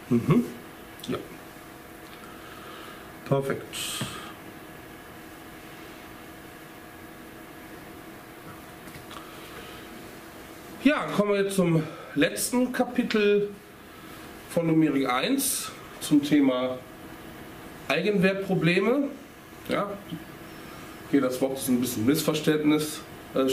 Mhm. Ja. Perfekt. Ja, kommen wir jetzt zum letzten Kapitel von Numerik 1 zum Thema Eigenwertprobleme. Ja, hier das Wort ist ein bisschen missverständlich.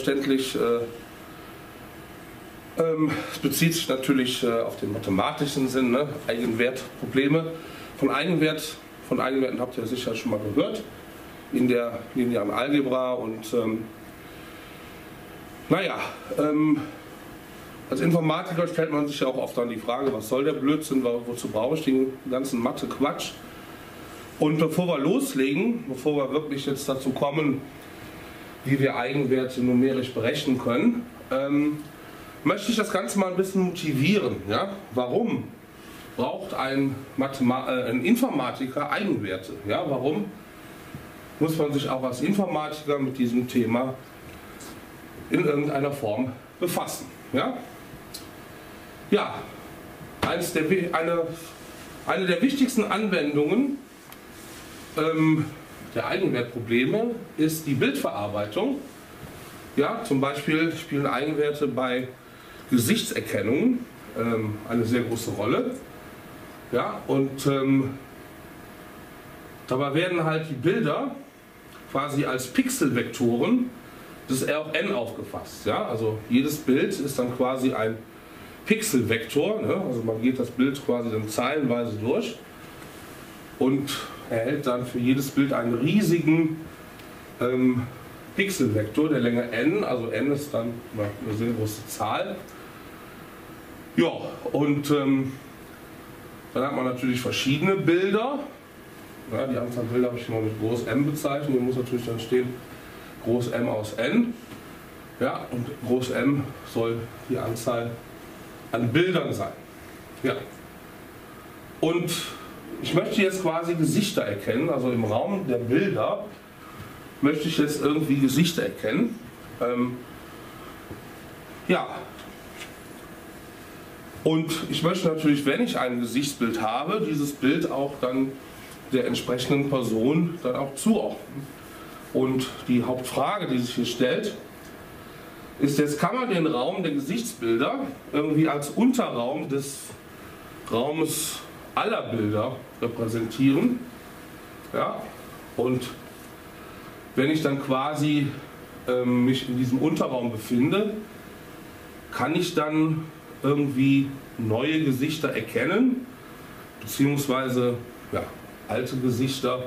Es bezieht sich natürlich auf den mathematischen Sinn, ne? Eigenwertprobleme. Von Eigenwerten habt ihr sicher schon mal gehört in der linearen Algebra und als Informatiker stellt man sich ja auch oft dann die Frage, was soll der Blödsinn, wozu brauche ich den ganzen Mathe-Quatsch? Und bevor wir loslegen, bevor wir wirklich jetzt dazu kommen, wie wir Eigenwerte numerisch berechnen können, möchte ich das Ganze mal ein bisschen motivieren. Ja? Warum braucht ein Informatiker Eigenwerte? Ja? Warum muss man sich auch als Informatiker mit diesem Thema in irgendeiner Form befassen? Ja? Ja, eine der wichtigsten Anwendungen der Eigenwertprobleme ist die Bildverarbeitung. Ja, zum Beispiel spielen Eigenwerte bei Gesichtserkennung eine sehr große Rolle. Ja, und dabei werden halt die Bilder quasi als Pixelvektoren des R auf n aufgefasst. Ja? Also jedes Bild ist dann quasi ein Pixelvektor, ne? Also man geht das Bild quasi dann zeilenweise durch und erhält dann für jedes Bild einen riesigen Pixelvektor der Länge n, also n ist dann eine sehr große Zahl. Ja, und dann hat man natürlich verschiedene Bilder. Ja, die Anzahl Bilder habe ich mal mit Groß M bezeichnet, hier muss natürlich dann stehen Groß M aus n. Ja, und Groß M soll die Anzahl an Bildern sein. Ja. Und ich möchte jetzt quasi Gesichter erkennen, also im Raum der Bilder möchte ich jetzt irgendwie Gesichter erkennen. Ja. Und ich möchte natürlich, wenn ich ein Gesichtsbild habe, dieses Bild auch dann der entsprechenden Person dann auch zuordnen. Und die Hauptfrage, die sich hier stellt, ist jetzt, kann man den Raum der Gesichtsbilder irgendwie als Unterraum des Raumes aller Bilder repräsentieren? Ja? Und wenn ich dann quasi mich in diesem Unterraum befinde, kann ich dann irgendwie neue Gesichter erkennen, beziehungsweise ja, alte Gesichter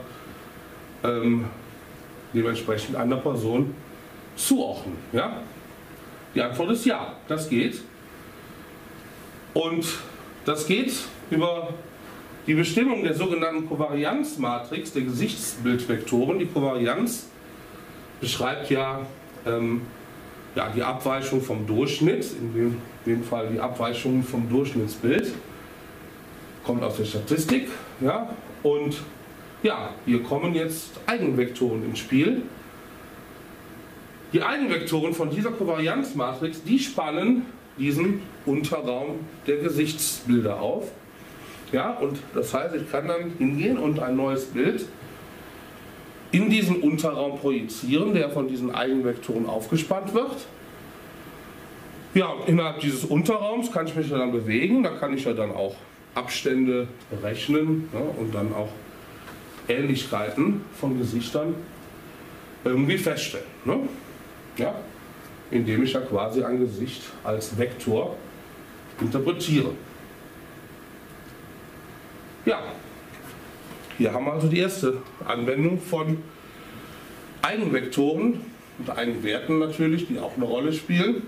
dementsprechend einer Person zuordnen. Ja? Die Antwort ist ja, das geht. Und das geht über die Bestimmung der sogenannten Kovarianzmatrix der Gesichtsbildvektoren. Die Kovarianz beschreibt ja, die Abweichung vom Durchschnitt, in dem Fall die Abweichung vom Durchschnittsbild, kommt aus der Statistik. Ja? Und ja, hier kommen jetzt Eigenvektoren ins Spiel. Die Eigenvektoren von dieser Kovarianzmatrix, die spannen diesen Unterraum der Gesichtsbilder auf. Ja, und das heißt, ich kann dann hingehen und ein neues Bild in diesen Unterraum projizieren, der von diesen Eigenvektoren aufgespannt wird. Ja, und innerhalb dieses Unterraums kann ich mich ja dann bewegen, da kann ich ja dann auch Abstände berechnen, ja, und dann auch Ähnlichkeiten von Gesichtern irgendwie feststellen. Ne? Ja? Indem ich ja quasi ein Gesicht als Vektor interpretiere. Ja, hier haben wir also die erste Anwendung von Eigenvektoren und Eigenwerten natürlich, die auch eine Rolle spielen.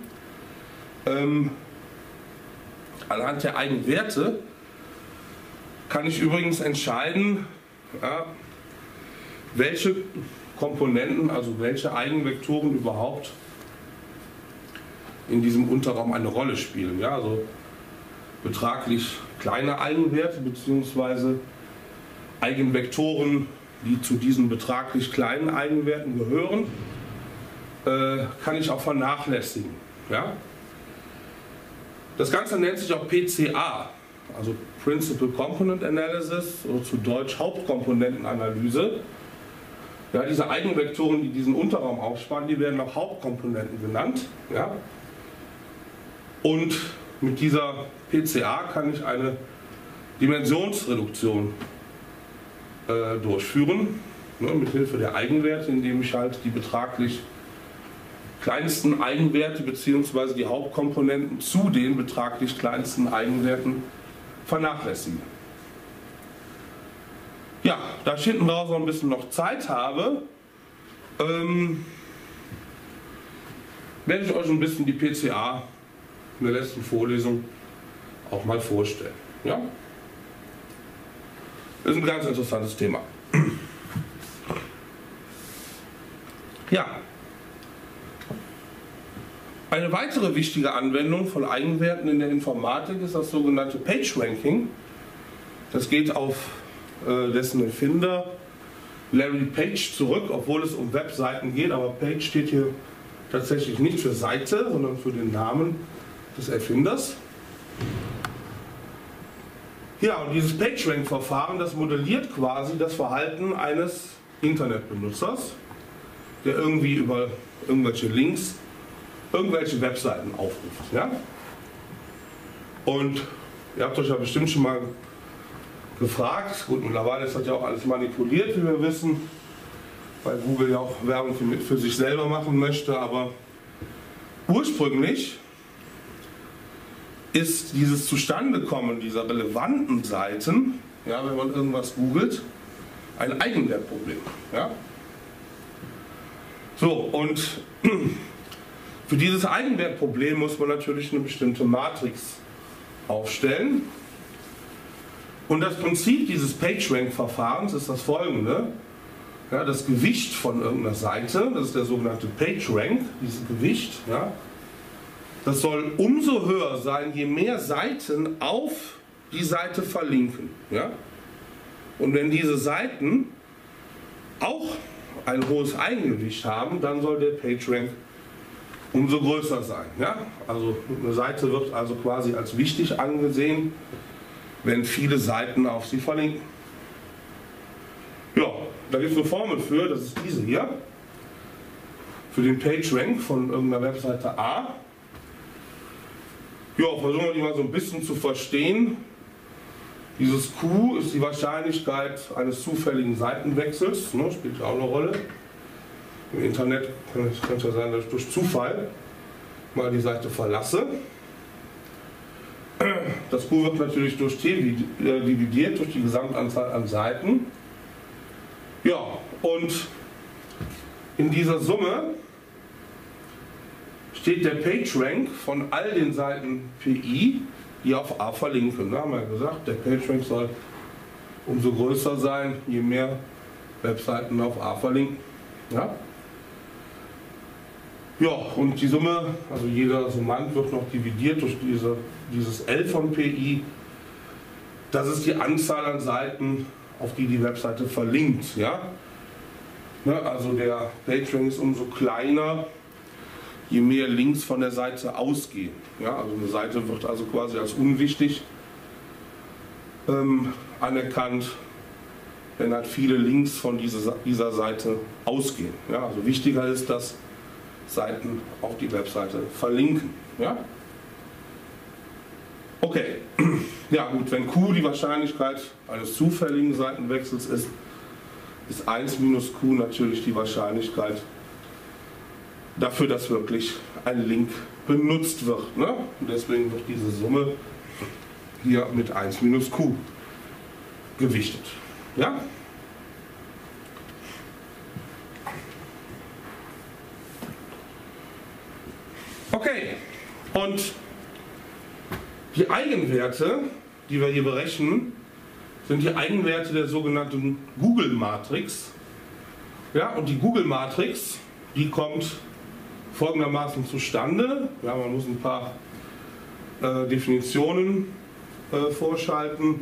Anhand der Eigenwerte kann ich übrigens entscheiden, ja, welche Komponenten, also welche Eigenvektoren überhaupt in diesem Unterraum eine Rolle spielen. Ja, also betraglich kleine Eigenwerte bzw. Eigenvektoren, die zu diesen betraglich kleinen Eigenwerten gehören, kann ich auch vernachlässigen. Ja? Das Ganze nennt sich auch PCA, also Principal Component Analysis oder zu Deutsch Hauptkomponentenanalyse. Ja, diese Eigenvektoren, die diesen Unterraum aufspannen, die werden auch Hauptkomponenten genannt. Ja. Und mit dieser PCA kann ich eine Dimensionsreduktion durchführen, ne, mit Hilfe der Eigenwerte, indem ich halt die betraglich kleinsten Eigenwerte bzw. die Hauptkomponenten zu den betraglich kleinsten Eigenwerten vernachlässige. Ja, da ich hinten raus noch ein bisschen noch Zeit habe, werde ich euch ein bisschen die PCA in der letzten Vorlesung auch mal vorstellen. Ja? Das ist ein ganz interessantes Thema. Ja. Eine weitere wichtige Anwendung von Eigenwerten in der Informatik ist das sogenannte PageRanking. Das geht auf dessen Erfinder Larry Page zurück, obwohl es um Webseiten geht, aber Page steht hier tatsächlich nicht für Seite, sondern für den Namen des Erfinders. Ja, und dieses PageRank-Verfahren, das modelliert quasi das Verhalten eines Internetbenutzers, der irgendwie über irgendwelche Links irgendwelche Webseiten aufruft. Ja? Und ihr habt euch ja bestimmt schon mal gefragt, gut, mittlerweile ist das ja auch alles manipuliert, wie wir wissen, weil Google ja auch Werbung für sich selber machen möchte, aber ursprünglich ist dieses Zustandekommen dieser relevanten Seiten, ja, wenn man irgendwas googelt, ein Eigenwertproblem. Ja? So, und für dieses Eigenwertproblem muss man natürlich eine bestimmte Matrix aufstellen. Und das Prinzip dieses PageRank-Verfahrens ist das folgende. Ja, das Gewicht von irgendeiner Seite, das ist der sogenannte PageRank, dieses Gewicht, ja, das soll umso höher sein, je mehr Seiten auf die Seite verlinken. Ja? Und wenn diese Seiten auch ein hohes Eigengewicht haben, dann soll der PageRank umso größer sein. Ja? Also eine Seite wird also quasi als wichtig angesehen, wenn viele Seiten auf sie verlinken. Ja, da gibt es eine Formel für, das ist diese hier, für den PageRank von irgendeiner Webseite A. Ja, versuchen wir die mal so ein bisschen zu verstehen. Dieses Q ist die Wahrscheinlichkeit eines zufälligen Seitenwechsels, ne, spielt ja auch eine Rolle. Im Internet kann es ja sein, dass ich durch Zufall mal die Seite verlasse. Das Q wird natürlich durch T dividiert, durch die Gesamtanzahl an Seiten. Ja, und in dieser Summe steht der PageRank von all den Seiten PI, die auf A verlinken. Da haben wir ja gesagt, der PageRank soll umso größer sein, je mehr Webseiten auf A verlinken. Ja? Ja, und die Summe, also jeder Summand wird noch dividiert durch dieses L von PI. Das ist die Anzahl an Seiten, auf die die Webseite verlinkt. Ja? Also der PageRank ist umso kleiner, je mehr Links von der Seite ausgehen. Ja? Also eine Seite wird also quasi als unwichtig anerkannt, wenn halt viele Links von dieser Seite ausgehen. Ja? Also wichtiger ist, dass Seiten auf die Webseite verlinken. Ja? Okay, ja gut, wenn Q die Wahrscheinlichkeit eines zufälligen Seitenwechsels ist, ist 1 minus Q natürlich die Wahrscheinlichkeit dafür, dass wirklich ein Link benutzt wird. Ne? Und deswegen wird diese Summe hier mit 1 minus Q gewichtet. Ja? Okay, und die Eigenwerte, die wir hier berechnen, sind die Eigenwerte der sogenannten Google-Matrix. Ja, und die Google-Matrix, die kommt folgendermaßen zustande. Ja, man muss ein paar Definitionen vorschalten.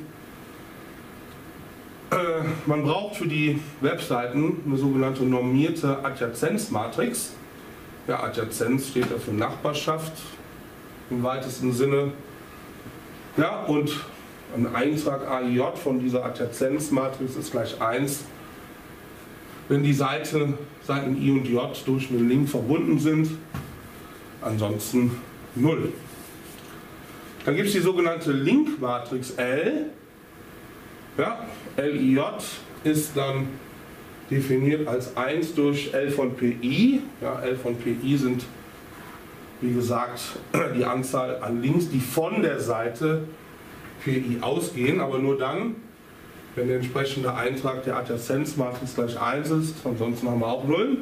Man braucht für die Webseiten eine sogenannte normierte Adjazenzmatrix. Ja, Adjazenz steht ja für Nachbarschaft im weitesten Sinne. Ja, und ein Eintrag AIJ von dieser Adjazenzmatrix ist gleich 1, wenn die Seiten I und J durch einen Link verbunden sind, ansonsten 0. Dann gibt es die sogenannte Linkmatrix L. Ja, LIJ ist dann definiert als 1 durch L von PI. Ja, L von PI sind, wie gesagt, die Anzahl an Links, die von der Seite PI ausgehen, aber nur dann, wenn der entsprechende Eintrag der Adjazenzmatrix gleich 1 ist, ansonsten haben wir auch 0.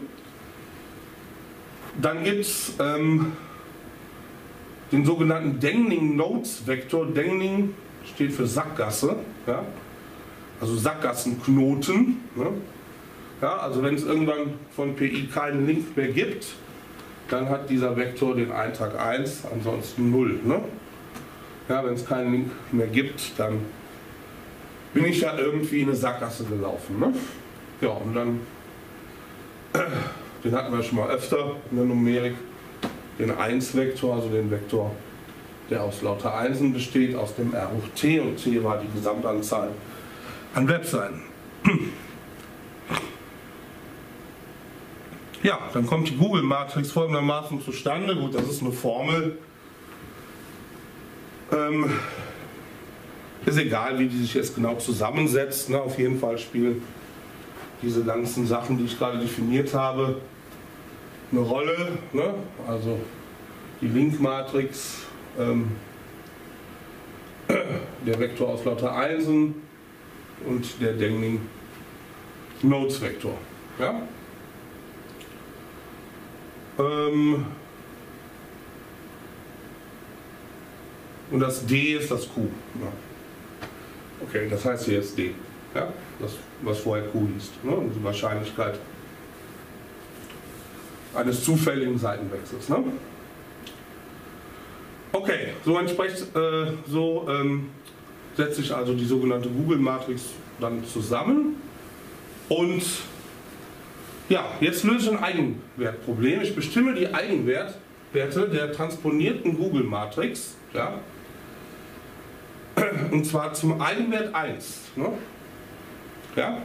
Dann gibt es den sogenannten Dengling-Nodes-Vektor. Dengling steht für Sackgasse, ja? Also Sackgassenknoten. Ne? Ja, also wenn es irgendwann von PI keinen Link mehr gibt, dann hat dieser Vektor den Eintrag 1, ansonsten 0. Ne? Ja, wenn es keinen Link mehr gibt, dann bin ich ja irgendwie in eine Sackgasse gelaufen. Ne? Ja, und dann, den hatten wir schon mal öfter in der Numerik, den 1-Vektor, also den Vektor, der aus lauter Einsen besteht, aus dem R hoch T, und T war die Gesamtanzahl an Webseiten. Ja, dann kommt die Google-Matrix folgendermaßen zustande. Gut, das ist eine Formel. Ist egal, wie die sich jetzt genau zusammensetzt. Ne? Auf jeden Fall spielen diese ganzen Sachen, die ich gerade definiert habe, eine Rolle. Ne? Also die Link-Matrix, der Vektor aus lauter Einsen und der Dengling-Nodes-Vektor. Ja? Und das D ist das Q. Ja. Okay, das heißt hier jetzt D. Ja? Das, was vorher Q hieß. Ne? Und die Wahrscheinlichkeit eines zufälligen Seitenwechsels. Ne? Okay, so entspricht, setze ich also die sogenannte Google-Matrix dann zusammen. Und ja, jetzt löse ich ein Eigenwertproblem. Ich bestimme die Eigenwerte der transponierten Google-Matrix. Ja? Und zwar zum Eigenwert 1. Ne? Ja?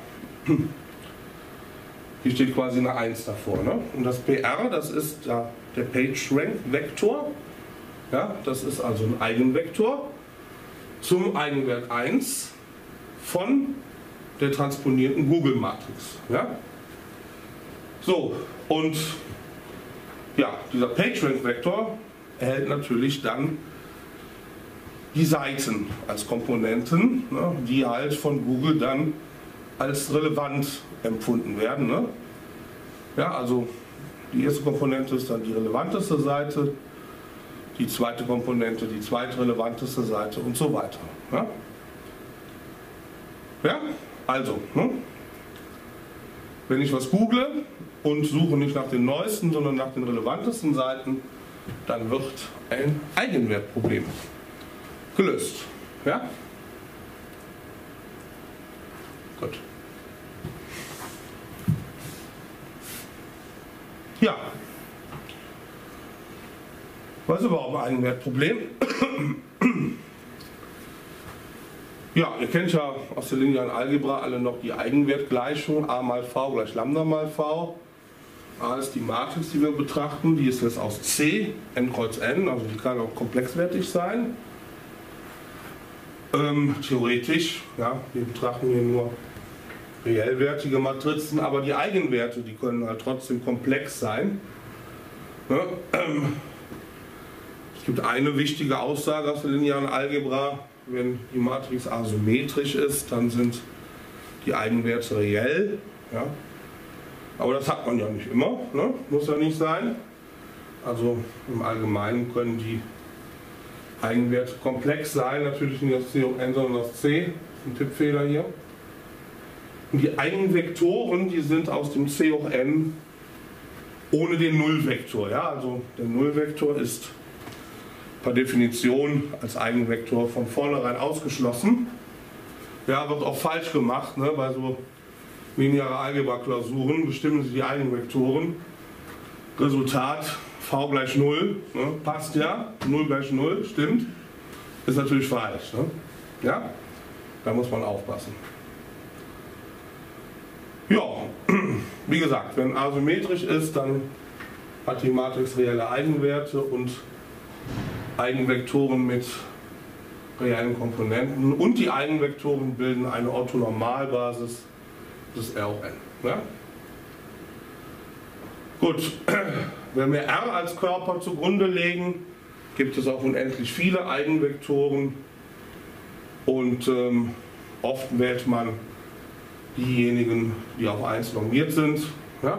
Hier steht quasi eine 1 davor. Ne? Und das PR, das ist der PageRank-Vektor. Ja? Das ist also ein Eigenvektor zum Eigenwert 1 von der transponierten Google-Matrix. Ja? So, und ja, dieser PageRank-Vektor erhält natürlich dann die Seiten als Komponenten, ne, die halt von Google dann als relevant empfunden werden. Ne? Ja, also die erste Komponente ist dann die relevanteste Seite, die zweite Komponente die zweitrelevanteste Seite und so weiter. Ja, ja? Also, ne? Wenn ich was google und suche nicht nach den neuesten, sondern nach den relevantesten Seiten, dann wird ein Eigenwertproblem gelöst. Ja? Gut. Ja. Was ist überhaupt ein Eigenwertproblem? Ja, ihr kennt ja aus der linearen Algebra alle noch die Eigenwertgleichung a mal v gleich Lambda mal v. A ist die Matrix, die wir betrachten, die ist jetzt aus C, n kreuz n, also die kann auch komplexwertig sein. Theoretisch, ja, wir betrachten hier nur reellwertige Matrizen, aber die Eigenwerte, die können halt trotzdem komplex sein. Ja, es gibt eine wichtige Aussage aus der linearen Algebra: Wenn die Matrix asymmetrisch ist, dann sind die Eigenwerte reell. Ja. Aber das hat man ja nicht immer, ne? Muss ja nicht sein. Also im Allgemeinen können die Eigenwerte komplex sein, natürlich nicht aus C hoch n, sondern aus C. Das ist ein Tippfehler hier. Und die Eigenvektoren, die sind aus dem C hoch n ohne den Nullvektor. Ja? Also der Nullvektor ist per Definition als Eigenvektor von vornherein ausgeschlossen. Ja, wird auch falsch gemacht, ne? Bei so lineare Algebra-Klausuren bestimmen Sie die Eigenvektoren. Resultat v gleich 0, ne? Passt ja, 0 gleich 0, stimmt. Ist natürlich falsch. Ne? Ja? Da muss man aufpassen. Ja, wie gesagt, wenn asymmetrisch ist, dann hat die Matrix reelle Eigenwerte und Eigenvektoren mit reellen Komponenten und die Eigenvektoren bilden eine Orthonormalbasis des R auf N. Ja? Gut, wenn wir R als Körper zugrunde legen, gibt es auch unendlich viele Eigenvektoren und oft wählt man diejenigen, die auf 1 normiert sind. Ja?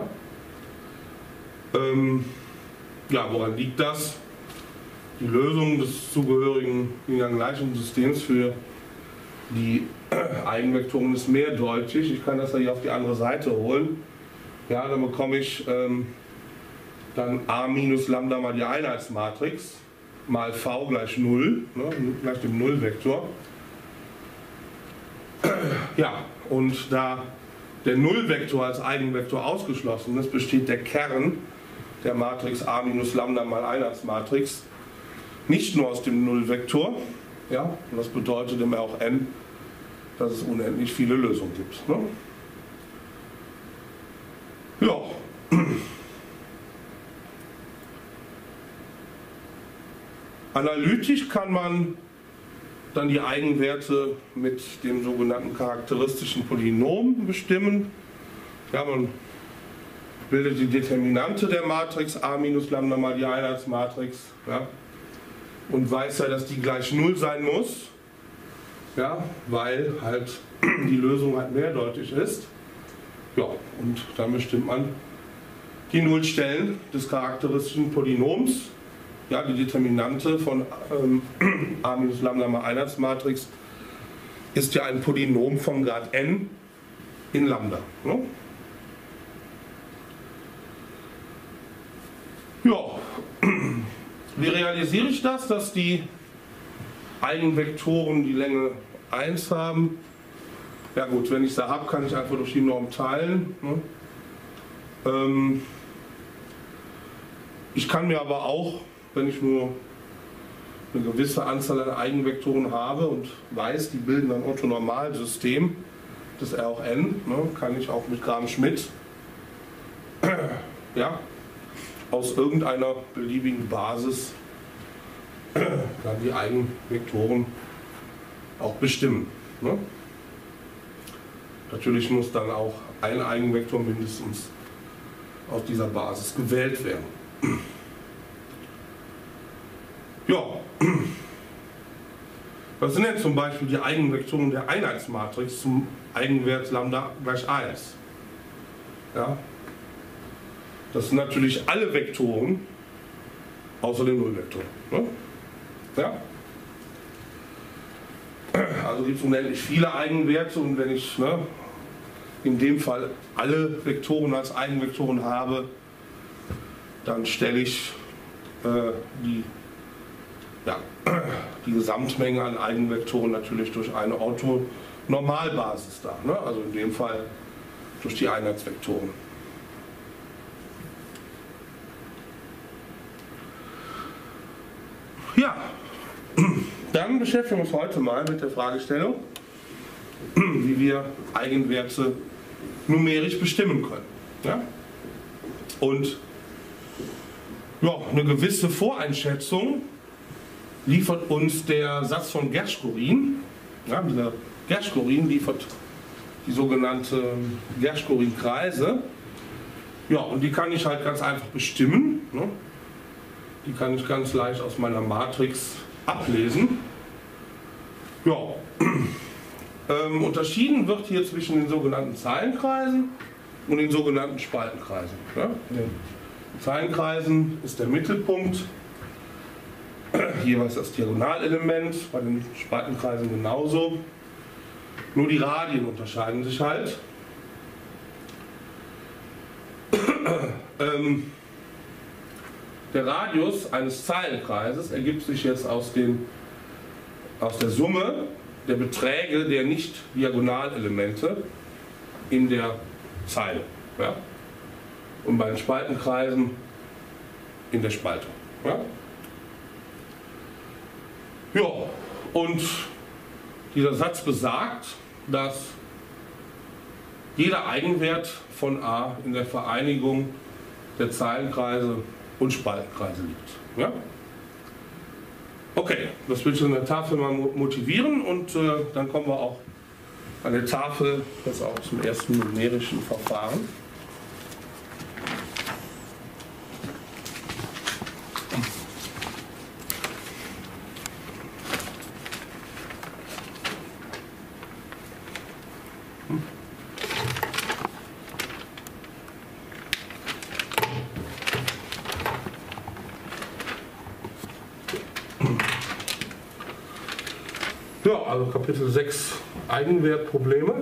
Ja, woran liegt das? Die Lösung des zugehörigen linearen Gleichungssystems für die Eigenvektoren ist mehrdeutig. Ich kann das ja hier auf die andere Seite holen. Ja, dann bekomme ich dann a minus Lambda mal die Einheitsmatrix mal v gleich 0, ne, gleich dem Nullvektor. Ja, und da der Nullvektor als Eigenvektor ausgeschlossen ist, besteht der Kern der Matrix a minus Lambda mal Einheitsmatrix nicht nur aus dem Nullvektor, ja, und das bedeutet immer auch n, dass es unendlich viele Lösungen gibt. Ne? Ja. Analytisch kann man dann die Eigenwerte mit dem sogenannten charakteristischen Polynom bestimmen. Ja, man bildet die Determinante der Matrix a minus Lambda mal die Einheitsmatrix, ja, und weiß ja, dass die gleich 0 sein muss, ja, weil halt die Lösung halt mehrdeutig ist. Ja, und dann bestimmt man die Nullstellen des charakteristischen Polynoms. Ja, die Determinante von a minus Lambda mal Einheitsmatrix ist ja ein Polynom vom Grad n in Lambda. Ne? Ja, wie realisiere ich das, dass die Eigenvektoren die Länge 1 haben? Ja gut, wenn ich sie habe, kann ich einfach durch die Norm teilen. Ne? Ich kann mir aber auch, wenn ich nur eine gewisse Anzahl an Eigenvektoren habe und weiß, die bilden ein Orthonormalsystem des R auch N, ne, kann ich auch mit Gram-Schmidt ja, aus irgendeiner beliebigen Basis dann die Eigenvektoren auch bestimmen. Ne? Natürlich muss dann auch ein Eigenvektor mindestens aus dieser Basis gewählt werden. Ja, was sind denn zum Beispiel die Eigenvektoren der Einheitsmatrix zum Eigenwert Lambda gleich 1? Ja, das sind natürlich alle Vektoren außer dem Nullvektor. Ne? Ja? Also gibt es unendlich viele Eigenwerte und wenn ich in dem Fall alle Vektoren als Eigenvektoren habe, dann stelle ich die Gesamtmenge an Eigenvektoren natürlich durch eine Orthonormalbasis dar. Ne? Also in dem Fall durch die Einheitsvektoren. Ja, dann beschäftigen wir uns heute mal mit der Fragestellung, wie wir Eigenwerte numerisch bestimmen können. Ja? Und ja, eine gewisse Voreinschätzung liefert uns der Satz von Gershgorin. Ja, dieser Gershgorin liefert die sogenannte Gershgorin-Kreise. Ja, und die kann ich halt ganz einfach bestimmen. Ne? Die kann ich ganz leicht aus meiner Matrix ablesen. Ja, unterschieden wird hier zwischen den sogenannten Zeilenkreisen und den sogenannten Spaltenkreisen. Ja? In den Zeilenkreisen ist der Mittelpunkt jeweils das Diagonalelement, bei den Spaltenkreisen genauso. Nur die Radien unterscheiden sich halt. Der Radius eines Zeilenkreises ergibt sich jetzt aus der Summe der Beträge der Nicht-Diagonalelemente in der Zeile. Ja? Und bei den Spaltenkreisen in der Spaltung. Ja? Ja, und Dieser Satz besagt, dass jeder Eigenwert von A in der Vereinigung der Zeilenkreise und Spaltenkreise liegt. Ja? Okay, das will ich in der Tafel mal motivieren und dann kommen wir auch an der Tafel jetzt auch zum ersten numerischen Verfahren. Ja, also Kapitel 6 Eigenwertprobleme.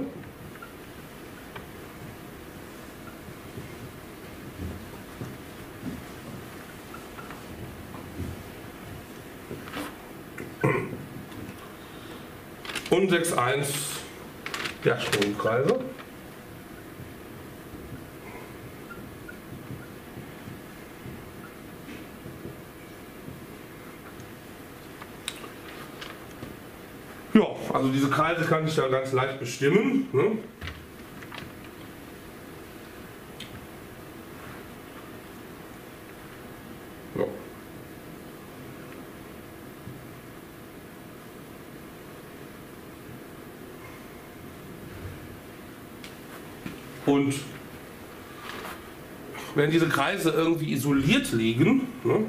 Und 6.1 Gärtstromkreise. Ja, also diese Kreise kann ich ja ganz leicht bestimmen. Ne? Ja. Und wenn diese Kreise irgendwie isoliert liegen, ne,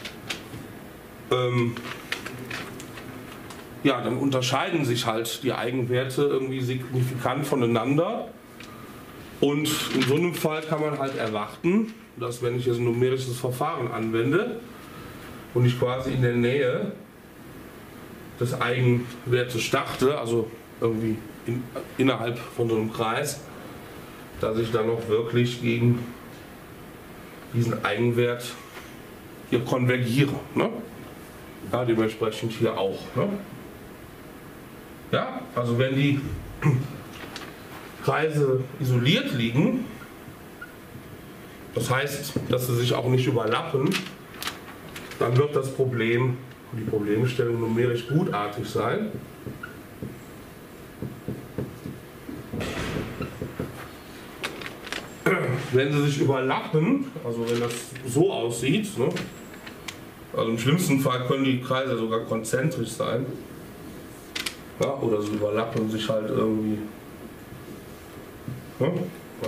ja, dann unterscheiden sich halt die Eigenwerte irgendwie signifikant voneinander. Und in so einem Fall kann man halt erwarten, dass wenn ich jetzt ein numerisches Verfahren anwende und ich quasi in der Nähe des Eigenwertes starte, also irgendwie innerhalb von so einem Kreis, dass ich dann auch wirklich gegen diesen Eigenwert hier konvergiere. Ne? Ja, dementsprechend hier auch. Ne? Ja, also wenn die Kreise isoliert liegen, das heißt, dass sie sich auch nicht überlappen, dann wird das Problem, die Problemstellung numerisch gutartig sein. Wenn sie sich überlappen, also wenn das so aussieht, ne, also im schlimmsten Fall können die Kreise sogar konzentrisch sein. Ja, oder sie überlappen sich halt irgendwie. Ja? Ja.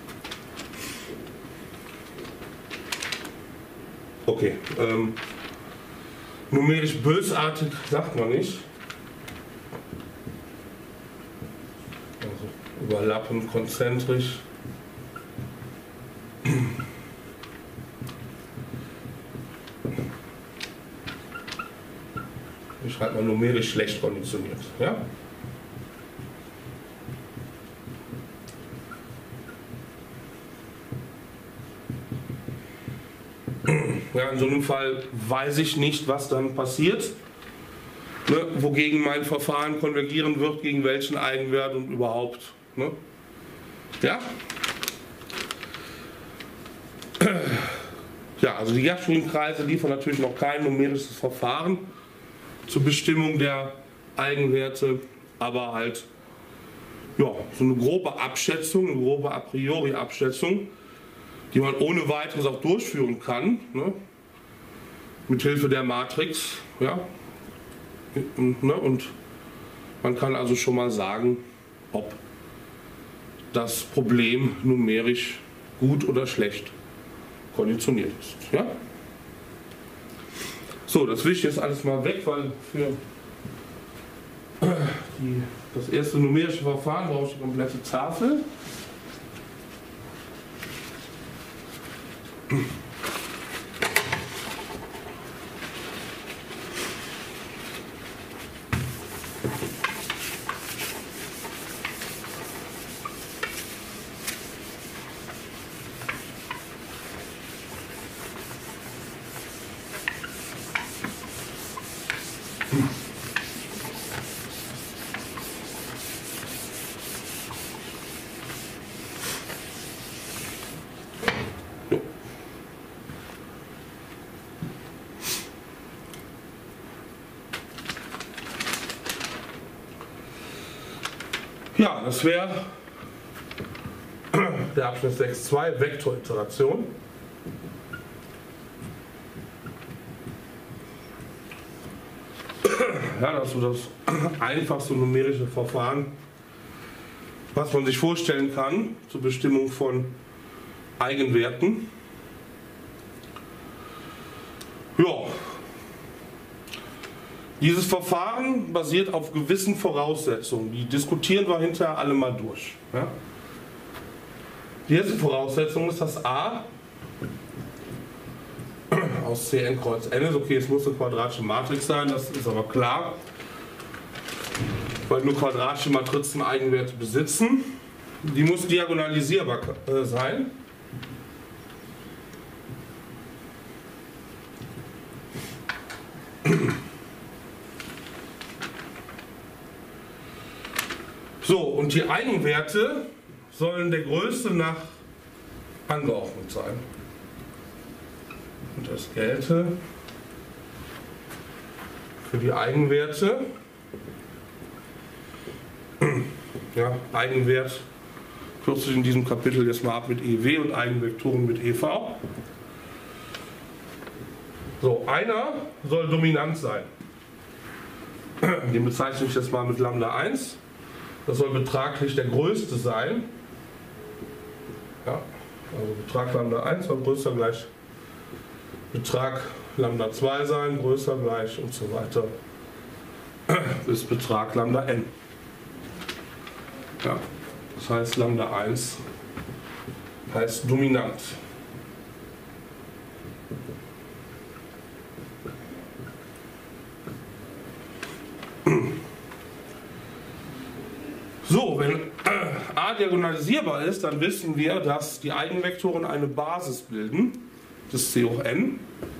Okay. Numerisch bösartig sagt man nicht. Also überlappen, konzentrisch. Ich schreibe mal numerisch schlecht konditioniert. Ja? Ja, in so einem Fall weiß ich nicht, was dann passiert, ne, wogegen mein Verfahren konvergieren wird, gegen welchen Eigenwert und überhaupt. Ne? Ja? Ja, also die Gärtstromkreise liefern natürlich noch kein numerisches Verfahren zur Bestimmung der Eigenwerte, aber halt ja, so eine grobe Abschätzung, eine grobe a priori Abschätzung, die man ohne weiteres auch durchführen kann, ne, mit Hilfe der Matrix. Ja, ne, und man kann also schon mal sagen, ob das Problem numerisch gut oder schlecht konditioniert ist. Ja? So, das will ich jetzt alles mal weg, weil für das erste numerische Verfahren brauche ich die komplette Tafel. Ja, das wäre der Abschnitt 6.2, Vektoriteration. Ja, das ist so das einfachste numerische Verfahren, was man sich vorstellen kann zur Bestimmung von Eigenwerten. Ja. Dieses Verfahren basiert auf gewissen Voraussetzungen. Die diskutieren wir hinterher alle mal durch. Ja? Die erste Voraussetzung ist, dass A aus Cn kreuz n ist. Okay, es muss eine quadratische Matrix sein, das ist aber klar. Weil nur quadratische Matrizen Eigenwerte besitzen. Die muss diagonalisierbar sein. So, und die Eigenwerte sollen der Größe nach angeordnet sein. Und das gelte für die Eigenwerte. Ja, Eigenwert kürze ich in diesem Kapitel jetzt mal ab mit EW und Eigenvektoren mit EV. So, einer soll dominant sein. Den bezeichne ich jetzt mal mit Lambda 1. Das soll betraglich der größte sein. Ja, also Betrag Lambda 1 soll größer gleich Betrag Lambda 2 sein, größer gleich und so weiter bis Betrag Lambda n. Ja, das heißt Lambda 1 heißt dominant. So, wenn A diagonalisierbar ist, dann wissen wir, dass die Eigenvektoren eine Basis bilden, das C hoch n.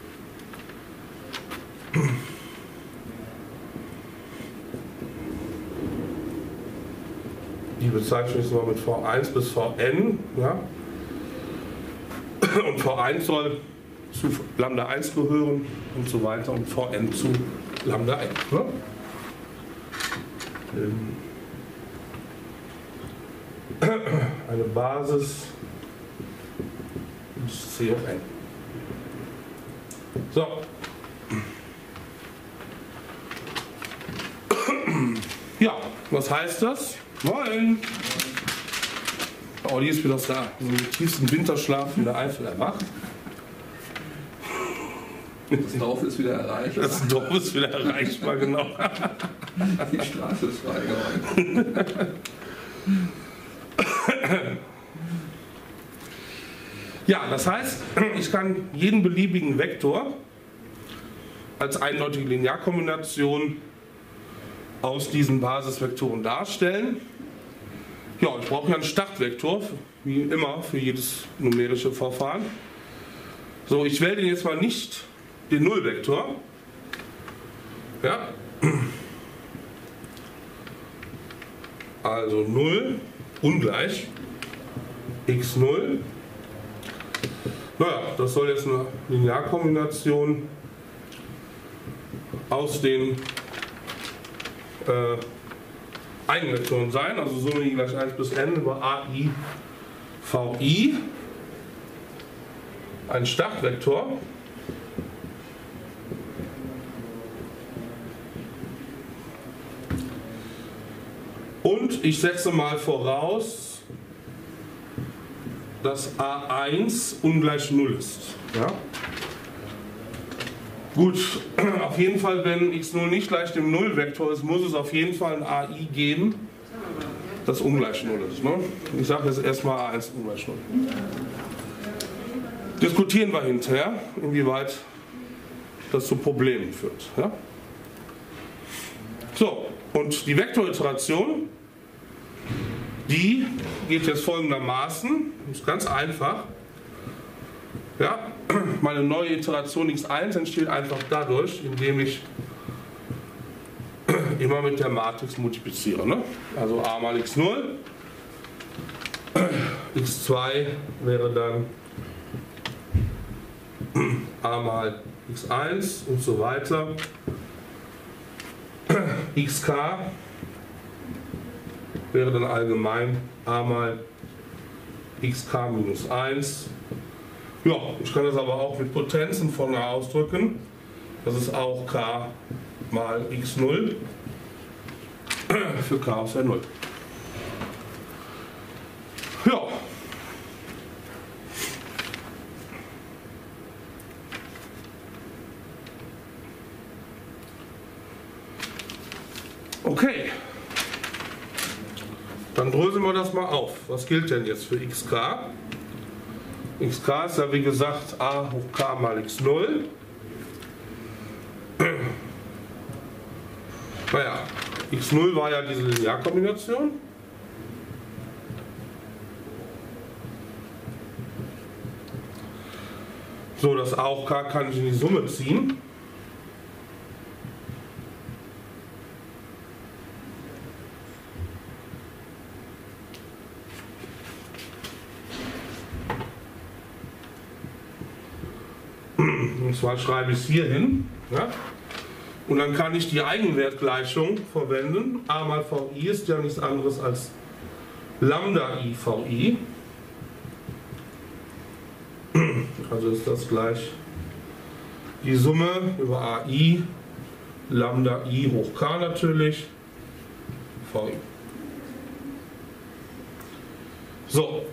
Die bezeichne ich mal mit V1 bis Vn. Ja? Und V1 soll zu Lambda 1 gehören und so weiter und Vn zu Lambda n. Ne? Eine Basis ist C hoch n. So. Ja, was heißt das? Moin! Oh, die ist wieder da. So im tiefsten Winterschlaf in der Eifel erwacht. Das Dorf ist wieder erreichbar. Das Dorf ist wieder erreichbar, genau. Die Straße ist freigeräumt. Ja, das heißt, ich kann jeden beliebigen Vektor als eindeutige Linearkombination aus diesen Basisvektoren darstellen. Ja, ich brauche ja einen Startvektor, wie immer für jedes numerische Verfahren. So, ich wähle den jetzt mal nicht den Nullvektor. Ja. Also 0 ungleich x0. Naja, das soll jetzt eine Linearkombination aus den Eigenvektoren sein, also Summe i gleich 1 bis n über AI VI, ein Startvektor. Und ich setze mal voraus, dass A1 ungleich 0 ist. Ja? Gut, auf jeden Fall, wenn x0 nicht gleich dem Nullvektor ist, muss es auf jeden Fall ein AI geben, das ungleich 0 ist. Ne? Ich sage jetzt erstmal A1 ungleich 0. Diskutieren wir hinterher, inwieweit das zu Problemen führt. Ja? So, und die Vektoriteration, die geht jetzt folgendermaßen, ist ganz einfach. Ja, meine neue Iteration x1 entsteht einfach dadurch, indem ich immer mit der Matrix multipliziere. Ne? Also a mal x0, x2 wäre dann a mal x1 und so weiter, xk wäre dann allgemein a mal xk minus 1. Ja, ich kann das aber auch mit Potenzen von a ausdrücken. Das ist auch k mal x0 für k aus R0. Ja. Okay. Dann dröseln wir das mal auf. Was gilt denn jetzt für xk? xk ist ja wie gesagt a hoch k mal x0. Naja, x0 war ja diese Linearkombination. So, das a hoch k kann ich in die Summe ziehen. Und zwar schreibe ich es hier hin. Ja? Und dann kann ich die Eigenwertgleichung verwenden. A mal vi ist ja nichts anderes als Lambda i vi. Also ist das gleich die Summe über AI Lambda i hoch k natürlich vi. So.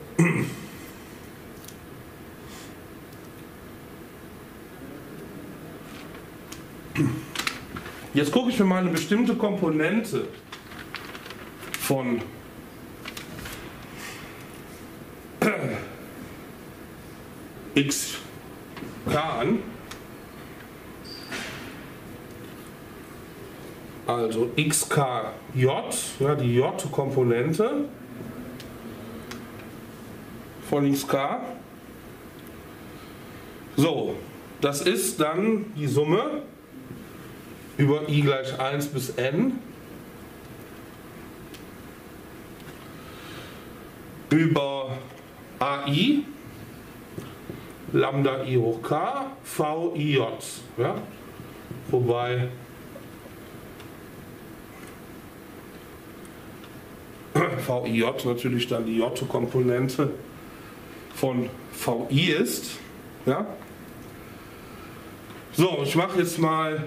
Jetzt gucke ich mir mal eine bestimmte Komponente von xk an. Also xkj, ja, die j-Komponente von xk. So, das ist dann die Summe über i gleich 1 bis n über ai Lambda i hoch k vij. Ja? Wobei vij natürlich dann die j-Komponente von vi ist. Ja? So, ich mache jetzt mal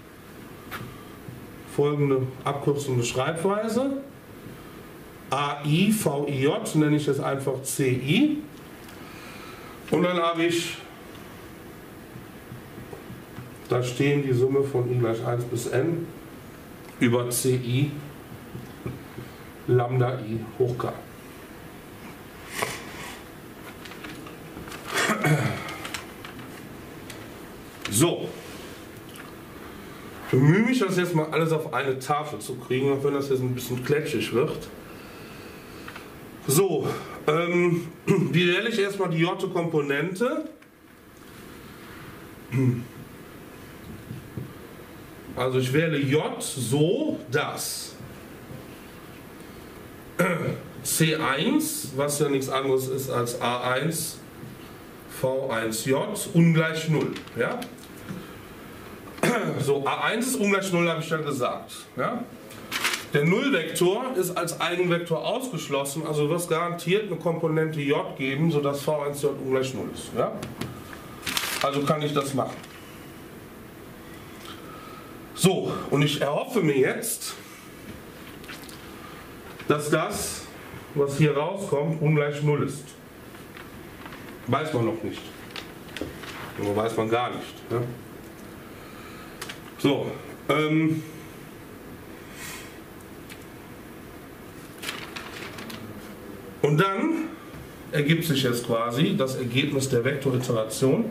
folgende abkürzende Schreibweise. AI, VIJ nenne ich das einfach CI. Und dann habe ich, da stehen die Summe von i gleich 1 bis n über CI Lambda i hoch k. So. Ich bemühe mich, das jetzt mal alles auf eine Tafel zu kriegen, auch wenn das jetzt ein bisschen kletschig wird. So, wie wähle ich erstmal die j-Komponente? Also ich wähle j so, dass C1, was ja nichts anderes ist als A1 V1J ungleich 0. Ja? So, A1 ist ungleich 0, habe ich ja gesagt. Ja? Der Nullvektor ist als Eigenvektor ausgeschlossen, also wird es garantiert eine Komponente j geben, sodass V1J ungleich 0 ist. Ja? Also kann ich das machen. So, und ich erhoffe mir jetzt, dass das, was hier rauskommt, ungleich 0 ist. Weiß man noch nicht. Oder weiß man gar nicht. Ja? So, und dann ergibt sich jetzt quasi das Ergebnis der Vektoriteration.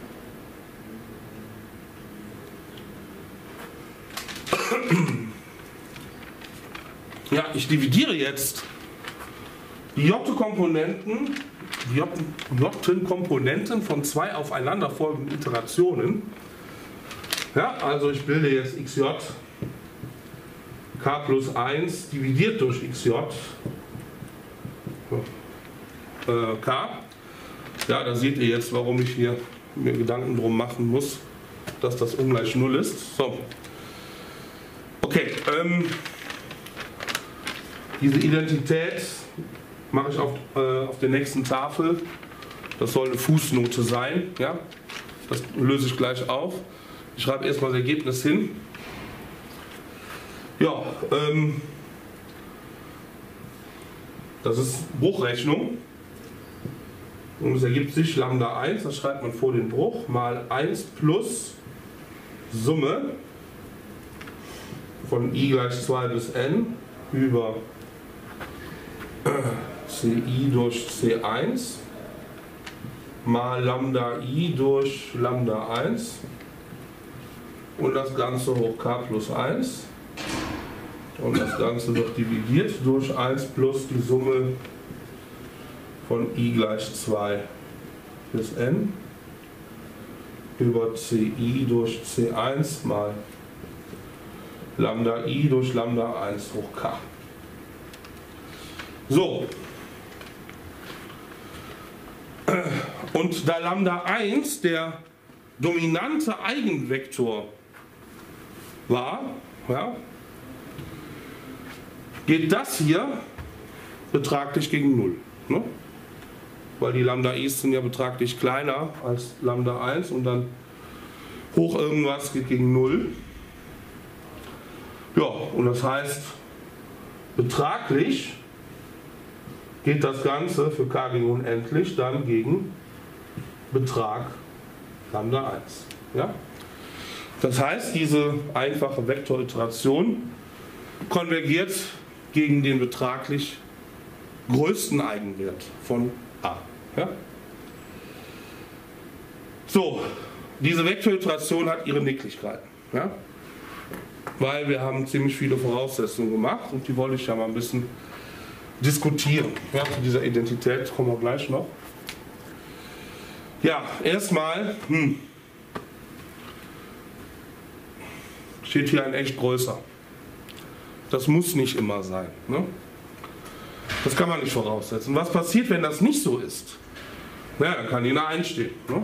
Ja, ich dividiere jetzt die j-Komponenten, von zwei aufeinanderfolgenden Iterationen. Ja, also ich bilde jetzt xj k plus 1 dividiert durch xj k. Ja, da seht ihr jetzt, warum ich hier mir Gedanken drum machen muss, dass das ungleich 0 ist. So. Okay, Diese Identität mache ich auf der nächsten Tafel. Das soll eine Fußnote sein. Ja? Das löse ich gleich auf. Ich schreibe erstmal das Ergebnis hin. Ja, das ist Bruchrechnung. Und es ergibt sich Lambda 1, das schreibt man vor den Bruch, mal 1 plus Summe von i gleich 2 bis n über ci durch c1 mal Lambda i durch Lambda 1 und das Ganze hoch k plus 1 und das Ganze wird dividiert durch 1 plus die Summe von i gleich 2 bis n über ci durch c1 mal Lambda i durch Lambda 1 hoch k. So. Und da Lambda 1 der dominante Eigenvektor war, ja, geht das hier betraglich gegen 0. Ne? Weil die Lambda i's sind ja betraglich kleiner als Lambda 1 und dann hoch irgendwas geht gegen 0. Ja, und das heißt, betraglich geht das Ganze für k gegen unendlich dann gegen Betrag Lambda 1. Ja? Das heißt, diese einfache Vektoriteration konvergiert gegen den betraglich größten Eigenwert von a. Ja? So, diese Vektoriteration hat ihre Nicklichkeiten. Ja? Weil wir haben ziemlich viele Voraussetzungen gemacht und die wollte ich ja mal ein bisschen diskutieren. Ja, zu dieser Identität kommen wir gleich noch. Ja, erstmal steht hier ein echt größer. Das muss nicht immer sein. Ne? Das kann man nicht voraussetzen. Was passiert, wenn das nicht so ist? Ja, dann kann hier eine 1 stehen. Ne?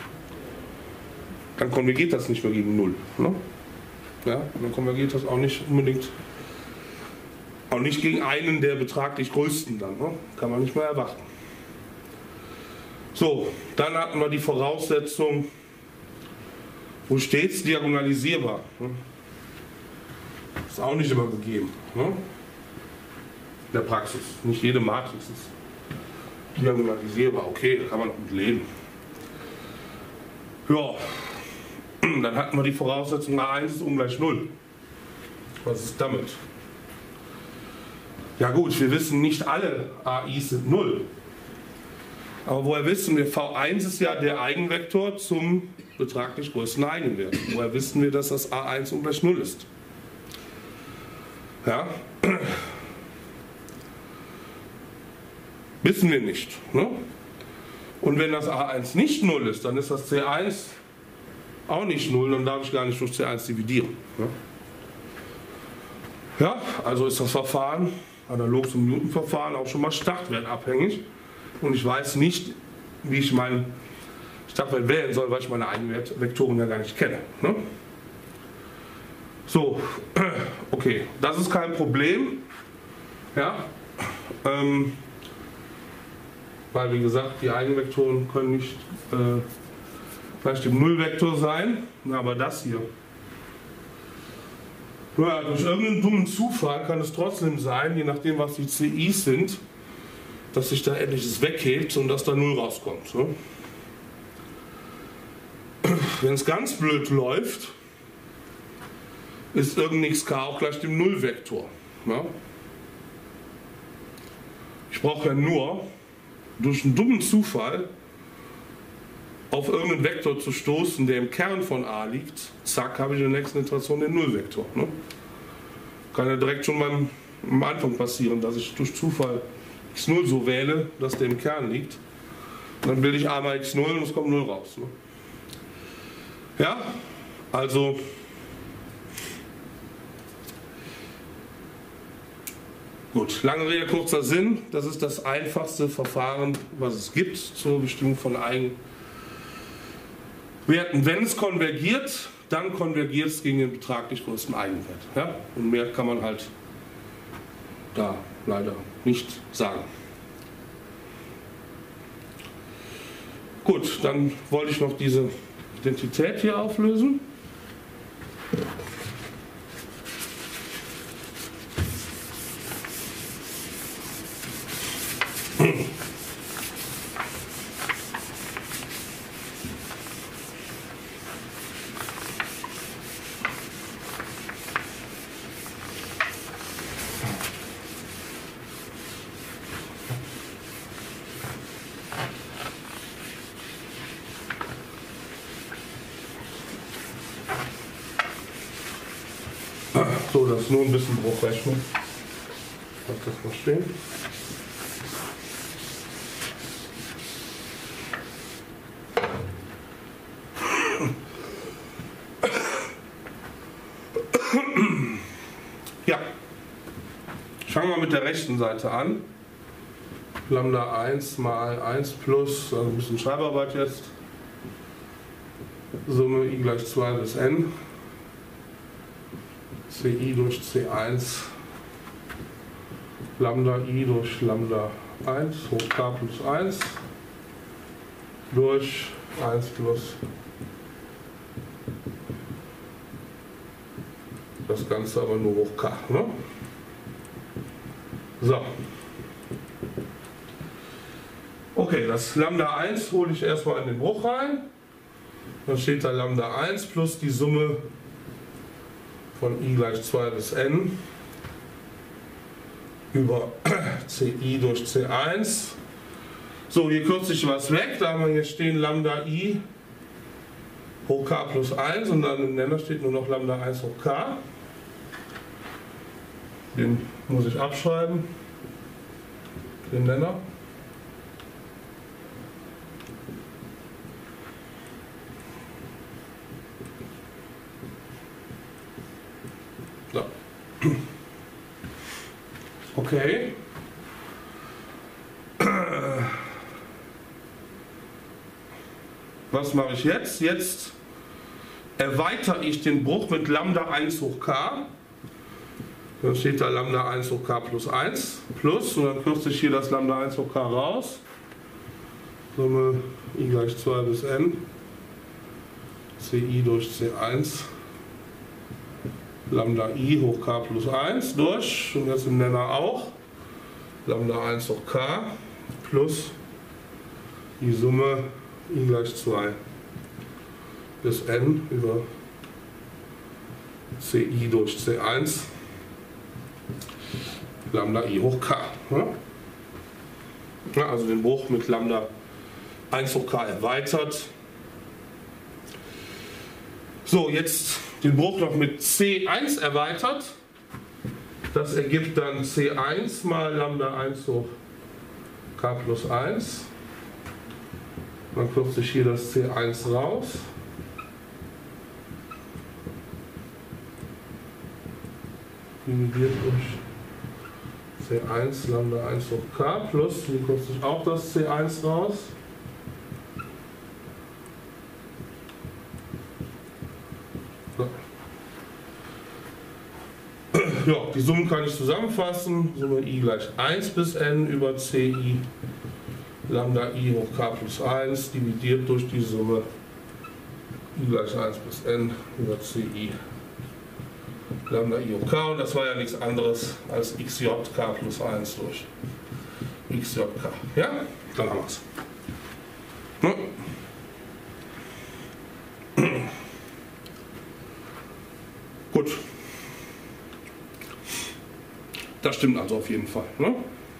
Dann konvergiert das nicht mehr gegen 0. Ne? Ja, dann konvergiert das auch nicht unbedingt, auch nicht gegen einen der betraglich größten dann. Ne? Kann man nicht mehr erwarten. So, dann hatten wir die Voraussetzung, wo steht es? Diagonalisierbar. Ne? Ist auch nicht immer gegeben. Ne? In der Praxis. Nicht jede Matrix ist diagonalisierbar. Okay, da kann man auch mit leben. Ja, dann hatten wir die Voraussetzung, A1 ist ungleich 0. Was ist damit? Ja gut, wir wissen, nicht alle AIs sind 0. Aber woher wissen wir, V1 ist ja der Eigenvektor zum betraglich größten Eigenwert. Woher wissen wir, dass das A1 ungleich 0 ist? Ja? Wissen wir nicht. Ne? Und wenn das A1 nicht 0 ist, dann ist das C1 auch nicht 0, dann darf ich gar nicht durch C1 dividieren. Ne? Ja, also ist das Verfahren, analog zum Newton-Verfahren, auch schon mal startwertabhängig. Und ich weiß nicht, wie ich meinen Startwert wählen soll, weil ich meine Eigenvektoren ja gar nicht kenne. Ne? So, okay, das ist kein Problem. Ja, weil wie gesagt, die Eigenvektoren können nicht vielleicht im Nullvektor sein, aber das hier. Ja, durch irgendeinen dummen Zufall kann es trotzdem sein, je nachdem was die CIs sind, dass sich da etliches weghebt und dass da 0 rauskommt. Ne? Wenn es ganz blöd läuft, ist irgendein xk auch gleich dem Nullvektor. Ne? Ich brauche ja nur durch einen dummen Zufall auf irgendeinen Vektor zu stoßen, der im Kern von A liegt. Zack, habe ich in der nächsten Iteration den Nullvektor. Ne? Kann ja direkt schon am Anfang passieren, dass ich durch Zufall x0 so wähle, dass der im Kern liegt. Und dann bilde ich a mal x0 und es kommt 0 raus. Ne? Ja, also gut, lange Rede, kurzer Sinn. Das ist das einfachste Verfahren, was es gibt zur Bestimmung von Eigenwerten. Wenn es konvergiert, dann konvergiert es gegen den betraglich größten Eigenwert. Ja? Und mehr kann man halt da leider nicht sagen. Gut, dann wollte ich noch diese Identität hier auflösen. So, das ist nur ein bisschen Bruchrechnung. Lass das mal stehen. Ja, fangen wir mit der rechten Seite an. Lambda 1 mal 1 plus, also ein bisschen Schreibarbeit jetzt. Summe i gleich 2 bis n. Ci durch C1 Lambda i durch Lambda 1 hoch k plus 1 durch 1 plus das Ganze aber nur hoch k. Ne? So. Okay, das Lambda 1 hole ich erstmal in den Bruch rein. Dann steht da Lambda 1 plus die Summe von i gleich 2 bis n über Ci durch C1. So, hier kürze ich was weg. Da haben wir hier stehen Lambda i hoch k plus 1 und dann im Nenner steht nur noch Lambda 1 hoch k. Den muss ich abschreiben, den Nenner. So. Okay. Was mache ich jetzt? Jetzt erweitere ich den Bruch mit Lambda 1 hoch k. Dann steht da Lambda 1 hoch k plus 1 plus und dann kürze ich hier das Lambda 1 hoch k raus. Summe i gleich 2 bis n. Ci durch C1 Lambda i hoch k plus 1 durch, und jetzt im Nenner auch, Lambda 1 hoch k plus die Summe i gleich 2 bis n über Ci durch C1 Lambda i hoch k. Ja, also den Bruch mit Lambda 1 hoch k erweitert. So, jetzt den Bruch noch mit C1 erweitert. Das ergibt dann C1 mal Lambda 1 hoch k plus 1. Dann kürze ich hier das C1 raus. Dividiert durch C1 Lambda 1 hoch k plus, hier kürze ich auch das C1 raus. So. Ja, die Summen kann ich zusammenfassen. Summe i gleich 1 bis n über Ci Lambda i hoch k plus 1 dividiert durch die Summe i gleich 1 bis n über Ci Lambda i hoch k, und das war ja nichts anderes als xjk plus 1 durch xjk. Ja, dann haben wir es. Ne? Gut. Das stimmt also auf jeden Fall. Ne?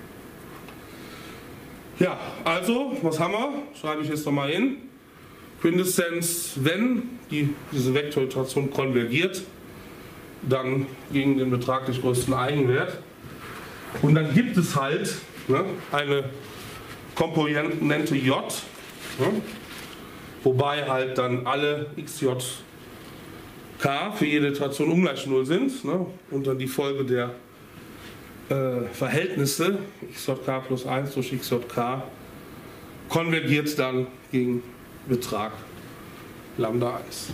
Ja, also, was haben wir? Schreibe ich jetzt nochmal hin. Quintessenz, wenn diese Vektoritration konvergiert, dann gegen den betraglich größten Eigenwert. Und dann gibt es halt eine Komponente j, wobei halt dann alle xjk für jede Iteration ungleich 0 sind, und dann die Folge der Verhältnisse xjk plus 1 durch xjk konvergiert dann gegen Betrag Lambda 1.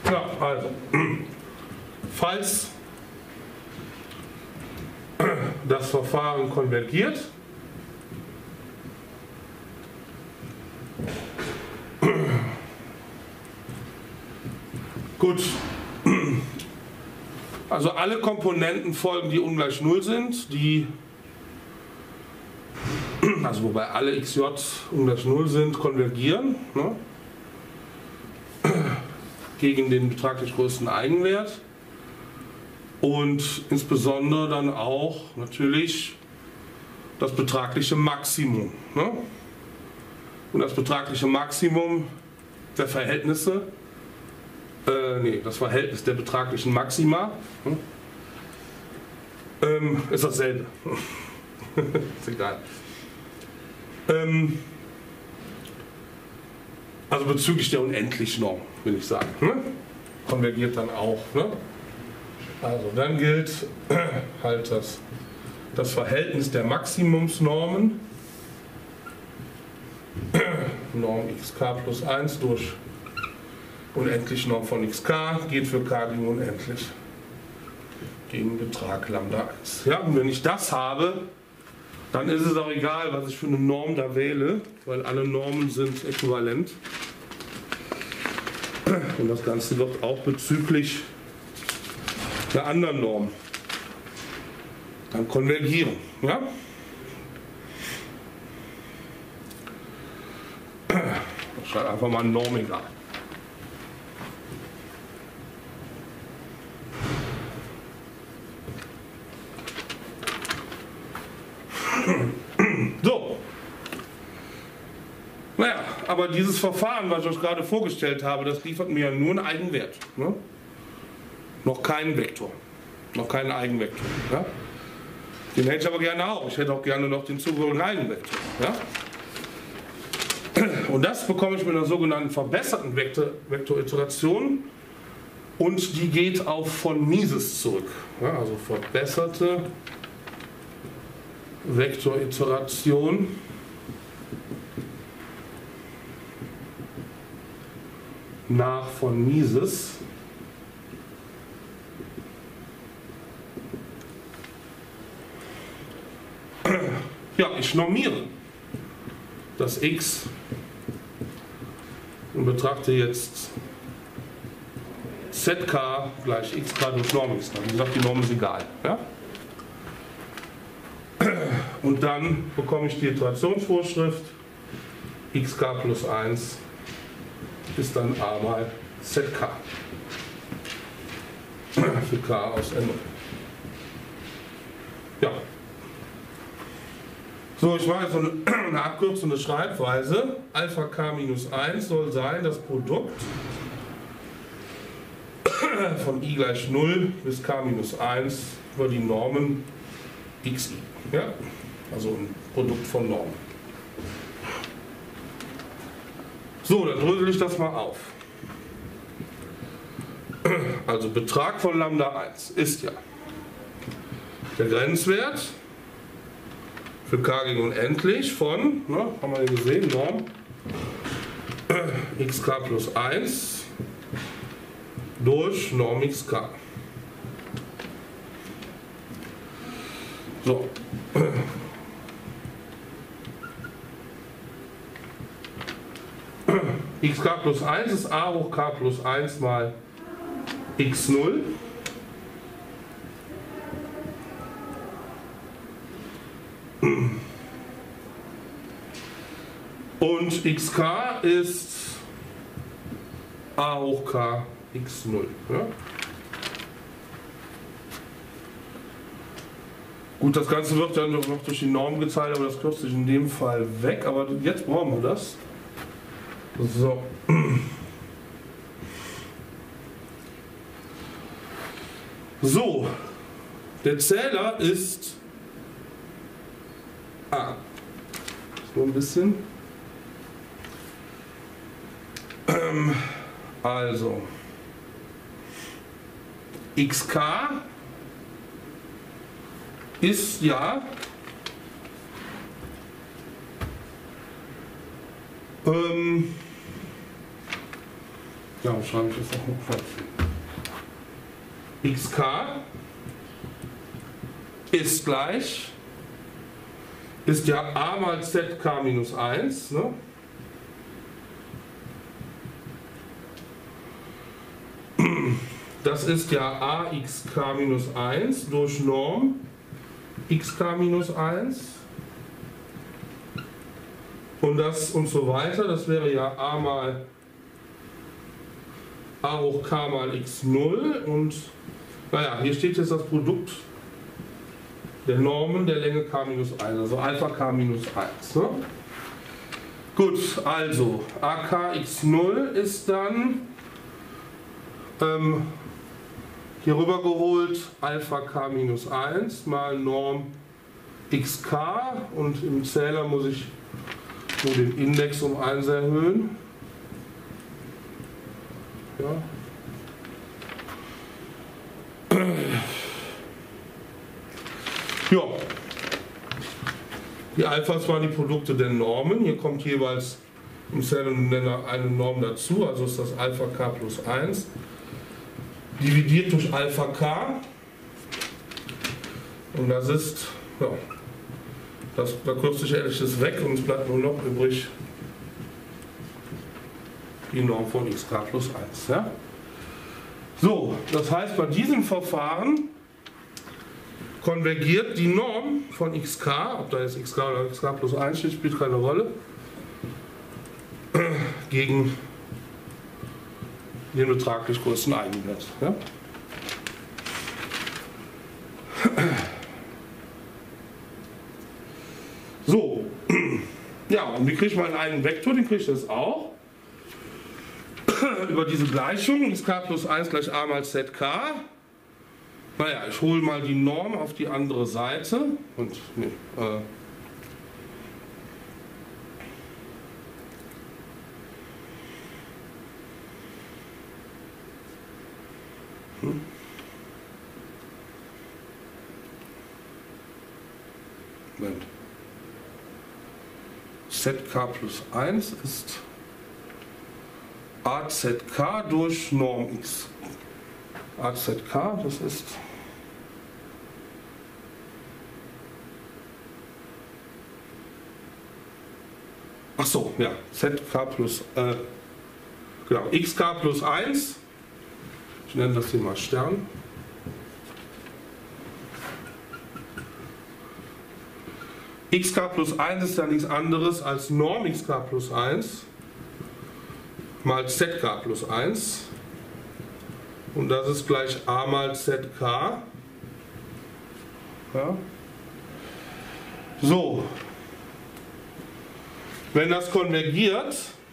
Ja, also, falls das Verfahren konvergiert, gut, also alle Komponentenfolgen, die ungleich 0 sind, also wobei alle xj ungleich 0 sind, konvergieren, ne, gegen den betraglich größten Eigenwert und insbesondere dann auch natürlich das betragliche Maximum. Ne? Und das betragliche Maximum der Verhältnisse, das Verhältnis der betraglichen Maxima, ist dasselbe. Ist egal. Also bezüglich der Unendlichnorm, will ich sagen. Ne? Konvergiert dann auch. Ne? Also dann gilt halt das Verhältnis der Maximumsnormen, Norm xk plus 1 durch Unendlichnorm von xk, geht für k gegen unendlich, gegen Betrag Lambda 1. Ja, und wenn ich das habe, dann ist es auch egal, was ich für eine Norm da wähle, weil alle Normen sind äquivalent. Und das Ganze wird auch bezüglich der anderen Norm dann konvergieren. Ja? Ich schreibe einfach mal Norm egal. So. Naja, aber dieses Verfahren, was ich euch gerade vorgestellt habe, das liefert mir ja nur einen Eigenwert. Ne? Noch keinen Vektor. Noch keinen Eigenvektor. Ja? Den hätte ich aber gerne auch. Ich hätte auch gerne noch den zugehörigen Eigenvektor. Ja? Und das bekomme ich mit einer sogenannten verbesserten Vektoriteration. Und die geht auf von Mises zurück. Ja, also verbesserte Vektoriteration nach von Mises. Ja, ich normiere das x und betrachte jetzt zk gleich xk durch Norm x. Wie gesagt, die Norm ist egal. Ja? Und dann bekomme ich die Iterationsvorschrift xk plus 1 ist dann a mal zk für k aus n. Ja. So, ich mache jetzt so eine abkürzende Schreibweise. Alpha k minus 1 soll sein das Produkt von i gleich 0 bis k minus 1 über die Normen xi. Ja? Also ein Produkt von Normen. So, dann drösel ich das mal auf. Also Betrag von Lambda 1 ist ja der Grenzwert für k gegen unendlich von, haben wir ja gesehen, Norm xk plus 1 durch Norm xk. So. xk plus 1 ist a hoch k plus 1 mal x0. Und xk ist a hoch k x0. Ja? Gut, das Ganze wird dann noch durch die Norm geteilt, aber das kürzt sich in dem Fall weg. Aber jetzt brauchen wir das. So. So, der Zähler ist A. So ein bisschen. Also xk ist ja Ja, schreibe ich das auch noch fest. xk ist gleich, ist ja a mal zk minus 1, ne? Das ist ja axk minus 1 durch Norm xk minus 1 und das und so weiter, das wäre ja a mal a hoch k mal x0 und naja, hier steht jetzt das Produkt der Normen der Länge k minus 1, also Alpha k minus 1. Ne? Gut, also ak x0 ist dann hier rüber geholt Alpha k minus 1 mal Norm xk und im Zähler muss ich nur den Index um 1 erhöhen. Ja. Ja, die Alphas waren die Produkte der Normen. Hier kommt jeweils im Zähler eine Norm dazu, also ist das Alpha k plus 1 dividiert durch Alpha k und das ist, ja, da kürzt sich ehrlich das weg und es bleibt nur noch übrig die Norm von xk plus 1. Ja? So, das heißt, bei diesem Verfahren konvergiert die Norm von xk, ob da jetzt xk oder xk plus 1 steht, spielt keine Rolle, gegen den betraglich größten Eigenwert. Ja? So, ja, und wie kriege ich meinen Eigenvektor? Den kriege ich das auch über diese Gleichung, xk plus 1 gleich a mal zk. Naja, ich hole mal die Norm auf die andere Seite und nee, Moment. Zk plus 1 ist azk durch Norm x. azk, das ist ach so, ja, zk plus genau, xk plus 1. Ich nenne das hier mal Stern. xk plus 1 ist ja nichts anderes als Norm xk plus 1 mal zk plus 1 und das ist gleich a mal zk. Ja. So, wenn das konvergiert,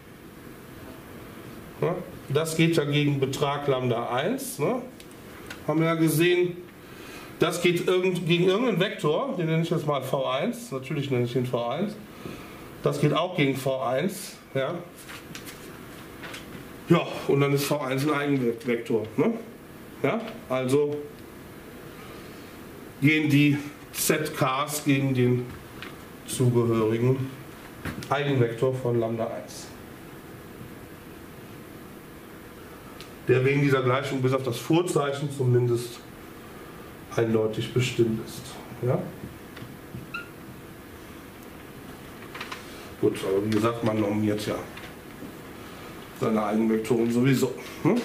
ja, das geht ja gegen Betrag Lambda 1, ne? Haben wir ja gesehen, das geht gegen irgendeinen Vektor, den nenne ich jetzt mal V1, natürlich nenne ich den V1, das geht auch gegen V1, ja, ja, und dann ist V1 ein Eigenvektor, ne? Ja, also gehen die ZKs gegen den zugehörigen Eigenvektor von Lambda 1. Der wegen dieser Gleichung bis auf das Vorzeichen zumindest eindeutig bestimmt ist. Ja? Gut, aber wie gesagt, man normiert ja seine Eigenvektoren sowieso. Hm?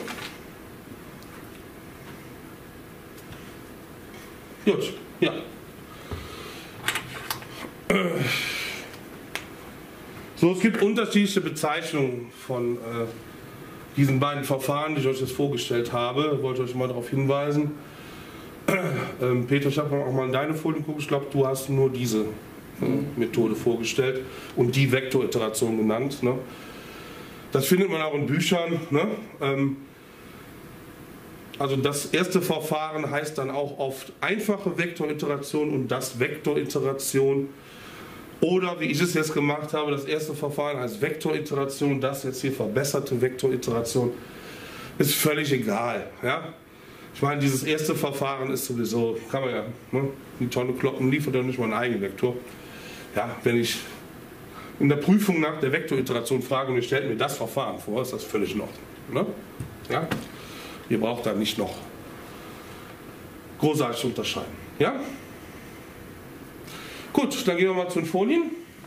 Gut, ja. So, es gibt unterschiedliche Bezeichnungen von diesen beiden Verfahren, die ich euch jetzt vorgestellt habe. Ich wollte euch mal darauf hinweisen. Peter, ich habe auch mal in deine Folien geguckt. Ich glaube, du hast nur diese Methode vorgestellt und die Vektoriteration genannt. Ne? Das findet man auch in Büchern. Ne? Also das erste Verfahren heißt dann auch oft einfache Vektoriteration und das Vektoriteration. Oder wie ich es jetzt gemacht habe, das erste Verfahren heißt Vektoriteration, das jetzt hier verbesserte Vektoriteration. Ist völlig egal. Ja? Ich meine, dieses erste Verfahren ist sowieso, kann man ja, ne, die Tonne kloppen, liefert ja nicht mal einen Eigenvektor. Ja, wenn ich in der Prüfung nach der Vektoriteration frage und ihr stellt mir das Verfahren vor, ist das völlig in Ordnung. Ne? Ja? Ihr braucht da nicht noch großartig unterscheiden. Ja? Gut, dann gehen wir mal zu den Folien.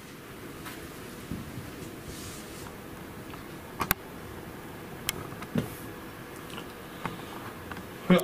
Ja,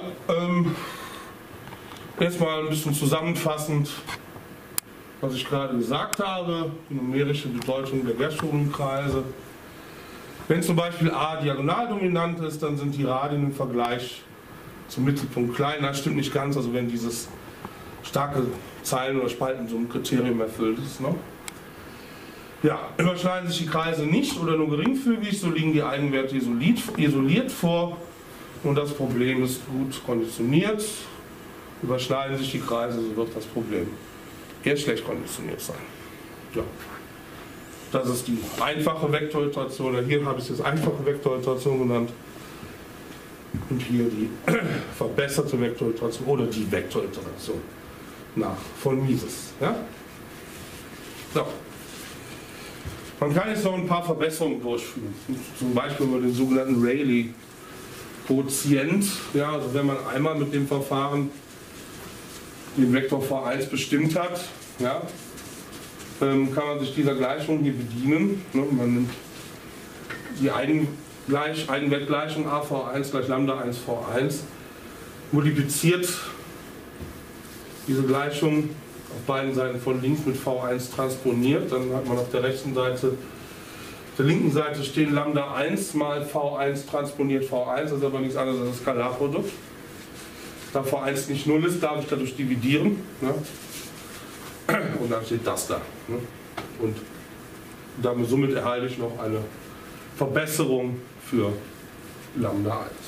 erstmal ein bisschen zusammenfassend, was ich gerade gesagt habe, die numerische Bedeutung der Gershon-Kreise. Wenn zum Beispiel A diagonal dominant ist, dann sind die Radien im Vergleich zum Mittelpunkt kleiner. Stimmt nicht ganz, also wenn dieses starke Zeilen- oder Spaltensummenkriterium erfüllt ist. Ne? Ja, überschneiden sich die Kreise nicht oder nur geringfügig, so liegen die Eigenwerte isoliert vor und das Problem ist gut konditioniert. Überschneiden sich die Kreise, so wird das Problem eher schlecht konditioniert sein. Ja. Das ist die einfache Vektoriteration. Hier habe ich es jetzt einfache Vektoriteration genannt. Und hier die verbesserte Vektoriteration oder die Vektoriteration nach von Mises. Ja? So. Man kann jetzt noch ein paar Verbesserungen durchführen. Zum Beispiel über den sogenannten Rayleigh-Quotient. Ja, also wenn man einmal mit dem Verfahren den Vektor V1 bestimmt hat, ja, kann man sich dieser Gleichung hier bedienen. Man nimmt die Eigenwertgleichung AV1 gleich Lambda 1 V1, multipliziert diese Gleichung auf beiden Seiten von links mit V1 transponiert, dann hat man auf der rechten Seite, auf der linken Seite stehen Lambda 1 mal V1 transponiert V1, das ist aber nichts anderes als das Skalarprodukt. Da V1 nicht 0 ist, darf ich dadurch dividieren. Ne? Und dann steht das da. Ne? Und somit erhalte ich noch eine Verbesserung für Lambda 1.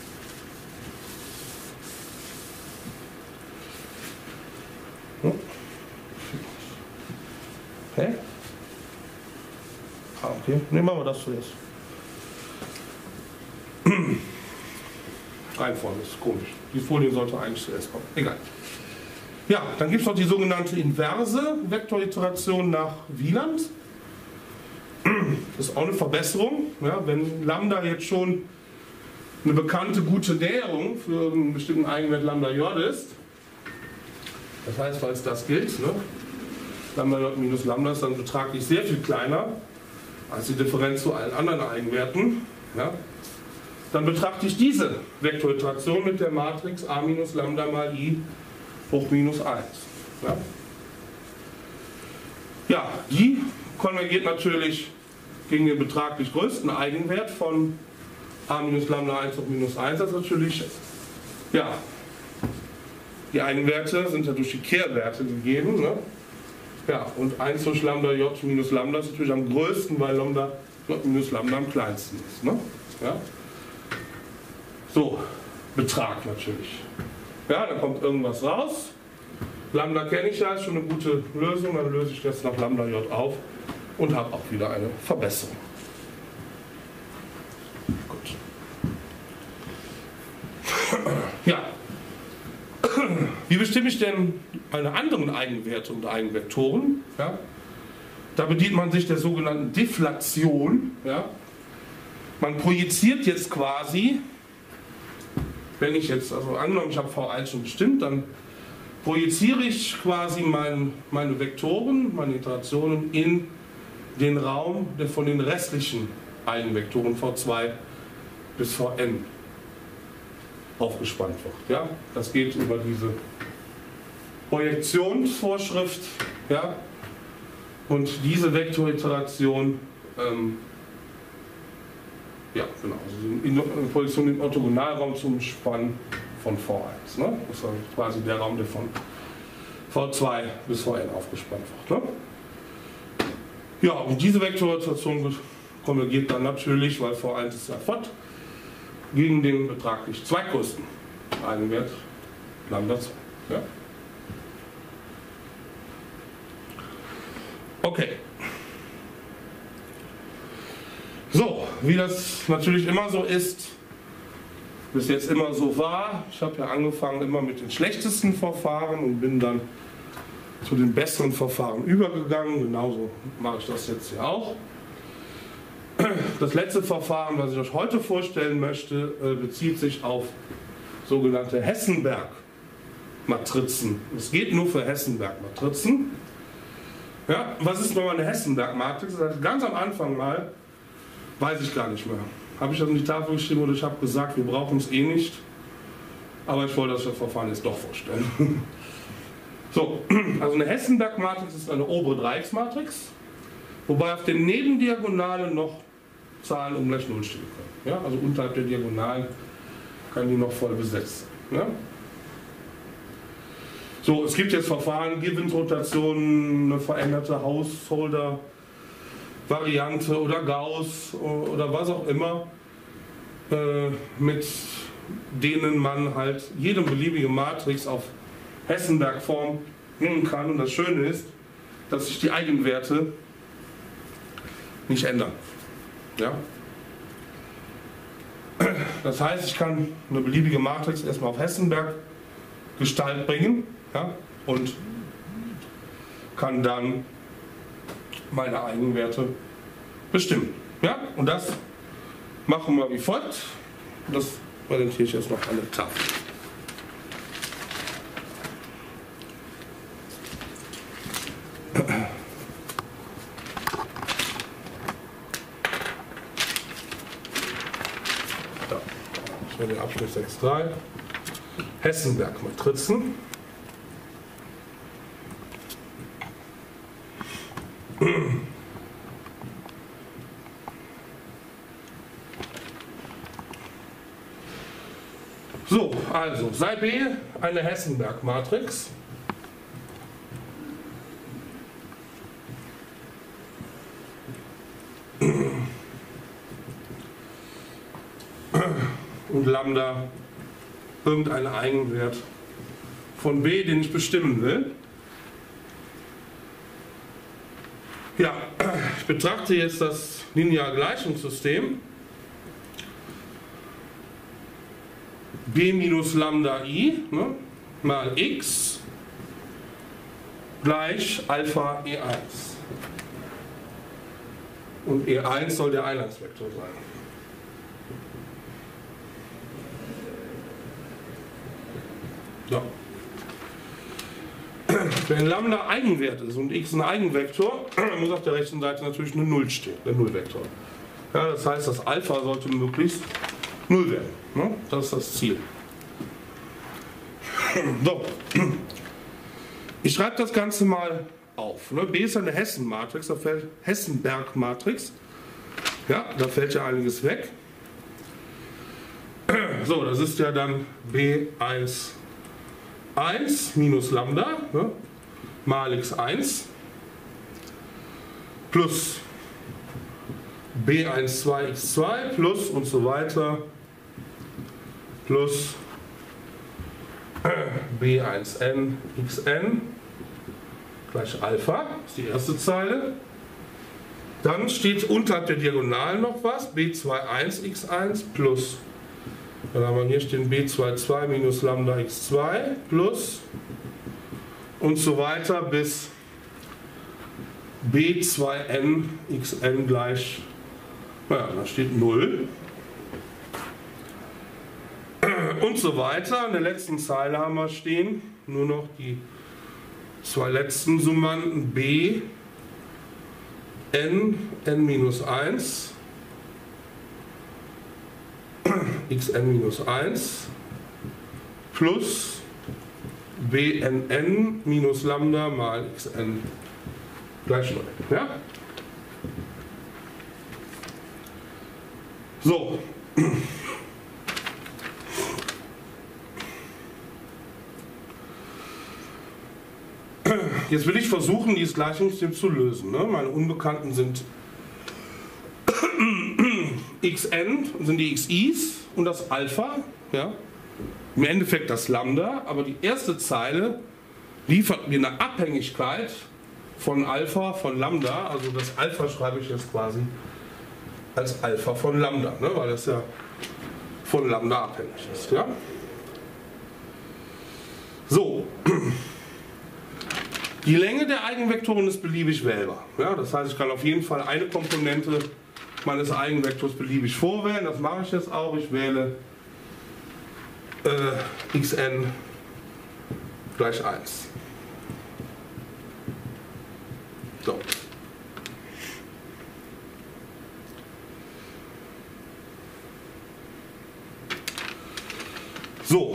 Hm? Hä? Ah, okay. Nehmen wir das zuerst. Reihenfolge ist komisch. Die Folie sollte eigentlich zuerst kommen. Egal. Ja, dann gibt es noch die sogenannte inverse Vektoriteration nach Wieland. Das ist auch eine Verbesserung. Ja, wenn Lambda jetzt schon eine bekannte gute Näherung für einen bestimmten Eigenwert Lambda J ist, das heißt, falls das gilt, ne, Lambda J minus Lambda ist dann betraglich sehr viel kleiner als die Differenz zu allen anderen Eigenwerten. Ja, dann betrachte ich diese Vektoriteration mit der Matrix A minus Lambda mal I hoch minus 1. Ja, ja, die konvergiert natürlich gegen den betraglich größten Eigenwert von A minus Lambda 1 hoch minus 1. Das ist natürlich, ja, die Eigenwerte sind ja durch die Kehrwerte gegeben. Ne? Ja, und 1 durch Lambda J minus Lambda ist natürlich am größten, weil Lambda J minus Lambda am kleinsten ist. Ne? Ja? So, Betrag natürlich. Ja, da kommt irgendwas raus. Lambda kenne ich ja, ist schon eine gute Lösung. Dann löse ich das nach Lambda J auf und habe auch wieder eine Verbesserung. Gut. Ja. Wie bestimme ich denn meine anderen Eigenwerte und Eigenvektoren? Ja? Da bedient man sich der sogenannten Deflation. Ja? Man projiziert jetzt quasi, wenn ich jetzt, also angenommen, ich habe V1 schon bestimmt, dann projiziere ich quasi meine Vektoren, meine Iterationen in den Raum, der von den restlichen Eigenvektoren V2 bis Vn aufgespannt wird. Ja? Das geht über diese Projektionsvorschrift. Ja? Und diese Vektoriteration, ja, genau, also eine Projektion im Orthogonalraum zum Spann von V1. Ne? Das ist quasi der Raum, der von V2 bis Vn aufgespannt wird. Ne? Ja, und diese Vektoriteration konvergiert dann natürlich, weil V1 ist ja fort, gegen den betraglich zweitgrößten Eigenwert Lambda 2. Ja? Okay. So, wie das natürlich immer so ist, bis jetzt immer so war, ich habe ja angefangen immer mit den schlechtesten Verfahren und bin dann zu den besseren Verfahren übergegangen. Genauso mache ich das jetzt hier auch. Das letzte Verfahren, was ich euch heute vorstellen möchte, bezieht sich auf sogenannte Hessenberg-Matrizen. Es geht nur für Hessenberg-Matrizen. Ja, was ist nochmal eine Hessenberg-Matrix? Ganz am Anfang mal, weiß ich gar nicht mehr. Habe ich das in die Tafel geschrieben oder ich habe gesagt, wir brauchen es eh nicht. Aber ich wollte das Verfahren jetzt doch vorstellen. So, also eine Hessenberg-Matrix ist eine obere Dreiecksmatrix, wobei auf den Nebendiagonalen noch Zahlen ungleich 0 stehen können. Ja, also unterhalb der Diagonalen kann die noch voll besetzt sein. Ja? So, es gibt jetzt Verfahren, Givens-Rotationen, eine veränderte Householder-Variante oder Gauss oder was auch immer, mit denen man halt jede beliebige Matrix auf Hessenberg-Form nehmen kann. Und das Schöne ist, dass sich die Eigenwerte nicht ändern. Ja? Das heißt, ich kann eine beliebige Matrix erstmal auf Hessenberg-Gestalt bringen, ja, und kann dann meine Eigenwerte bestimmen. Ja? Und das machen wir wie folgt. Das präsentiere ich jetzt noch an der Tafel. Das wäre der Abschnitt 6.3. Hessenberg-Matrizen. So, also sei B eine Hessenberg-Matrix. Und Lambda irgendein Eigenwert von B, den ich bestimmen will. Ja, ich betrachte jetzt das Lineargleichungssystem. B minus Lambda I, ne, mal x gleich Alpha E1. Und E1 soll der Einheitsvektor sein. Ja. Wenn Lambda Eigenwert ist und x ein Eigenvektor, muss auf der rechten Seite natürlich eine 0 stehen, der Nullvektor. Ja, das heißt, das Alpha sollte möglichst 0 werden. Ne? Das ist das Ziel. So. Ich schreibe das Ganze mal auf. Ne? B ist eine Hessenmatrix, da fällt Hessenberg-Matrix. Ja, da fällt ja einiges weg. So, das ist ja dann B1 1 minus Lambda, ne, mal x1 plus B12 x2 plus und so weiter plus B1n xn gleich Alpha, das ist die erste Zeile. Dann steht unterhalb der Diagonalen noch was, B21 x1 plus, dann haben wir hier stehen B22 minus Lambda x2 plus und so weiter bis B2n xn gleich, naja, da steht 0 und so weiter. In der letzten Zeile haben wir stehen nur noch die zwei letzten Summanden b n minus 1 xn minus 1 plus bnn minus Lambda mal xn gleich 0. Ja? So. Jetzt will ich versuchen, dieses Gleichungssystem zu lösen. Ne? Meine Unbekannten sind xn, sind die xi's und das Alpha. Ja? Im Endeffekt das Lambda, aber die erste Zeile liefert mir eine Abhängigkeit von Alpha, von Lambda. Also das Alpha schreibe ich jetzt quasi als Alpha von Lambda, ne? Weil das ja von Lambda abhängig ist. Ja? So. Die Länge der Eigenvektoren ist beliebig wählbar. Ja, das heißt, ich kann auf jeden Fall eine Komponente meines Eigenvektors beliebig vorwählen. Das mache ich jetzt auch. Ich wähle xn gleich 1. So. So.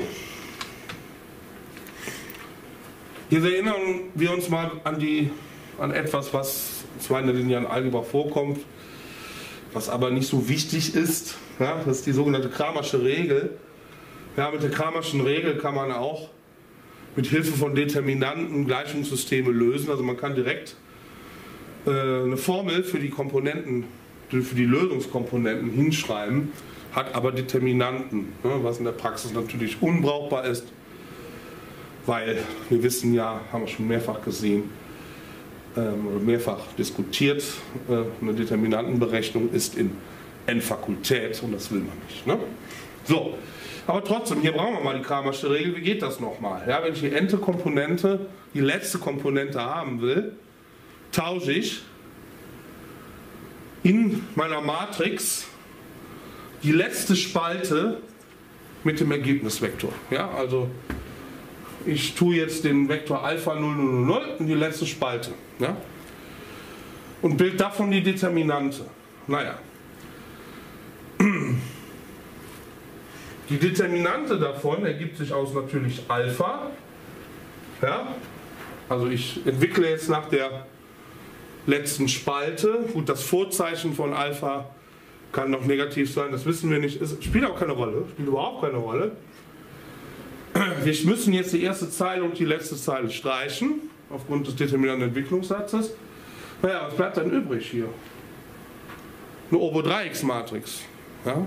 Jetzt erinnern wir uns mal an etwas, was zwar in der linearen Algebra vorkommt, was aber nicht so wichtig ist. Ja, das ist die sogenannte Cramersche Regel. Ja, mit der Cramerschen Regel kann man auch mit Hilfe von Determinanten Gleichungssysteme lösen. Also man kann direkt eine Formel für die Komponenten, für die Lösungskomponenten hinschreiben, hat aber Determinanten, was in der Praxis natürlich unbrauchbar ist, weil wir wissen ja, haben wir schon mehrfach gesehen, oder mehrfach diskutiert, eine Determinantenberechnung ist in n-Fakultät und das will man nicht. Ne? So, aber trotzdem, hier brauchen wir mal die Cramersche Regel. Wie geht das nochmal? Ja, wenn ich die n-te Komponente, die letzte Komponente haben will, tausche ich in meiner Matrix die letzte Spalte mit dem Ergebnisvektor. Ja, also ich tue jetzt den Vektor Alpha 0, 0, 0 in die letzte Spalte. Ja? Und bilde davon die Determinante. Naja. Die Determinante davon ergibt sich aus natürlich Alpha. Ja? Also ich entwickle jetzt nach der letzten Spalte. Gut, das Vorzeichen von Alpha kann noch negativ sein, das wissen wir nicht. Es spielt auch keine Rolle, spielt überhaupt keine Rolle. Wir müssen jetzt die erste Zeile und die letzte Zeile streichen, aufgrund des determinanten Entwicklungssatzes. Naja, was bleibt dann übrig hier? Eine Obo-Dreiecks-Matrix. Ja?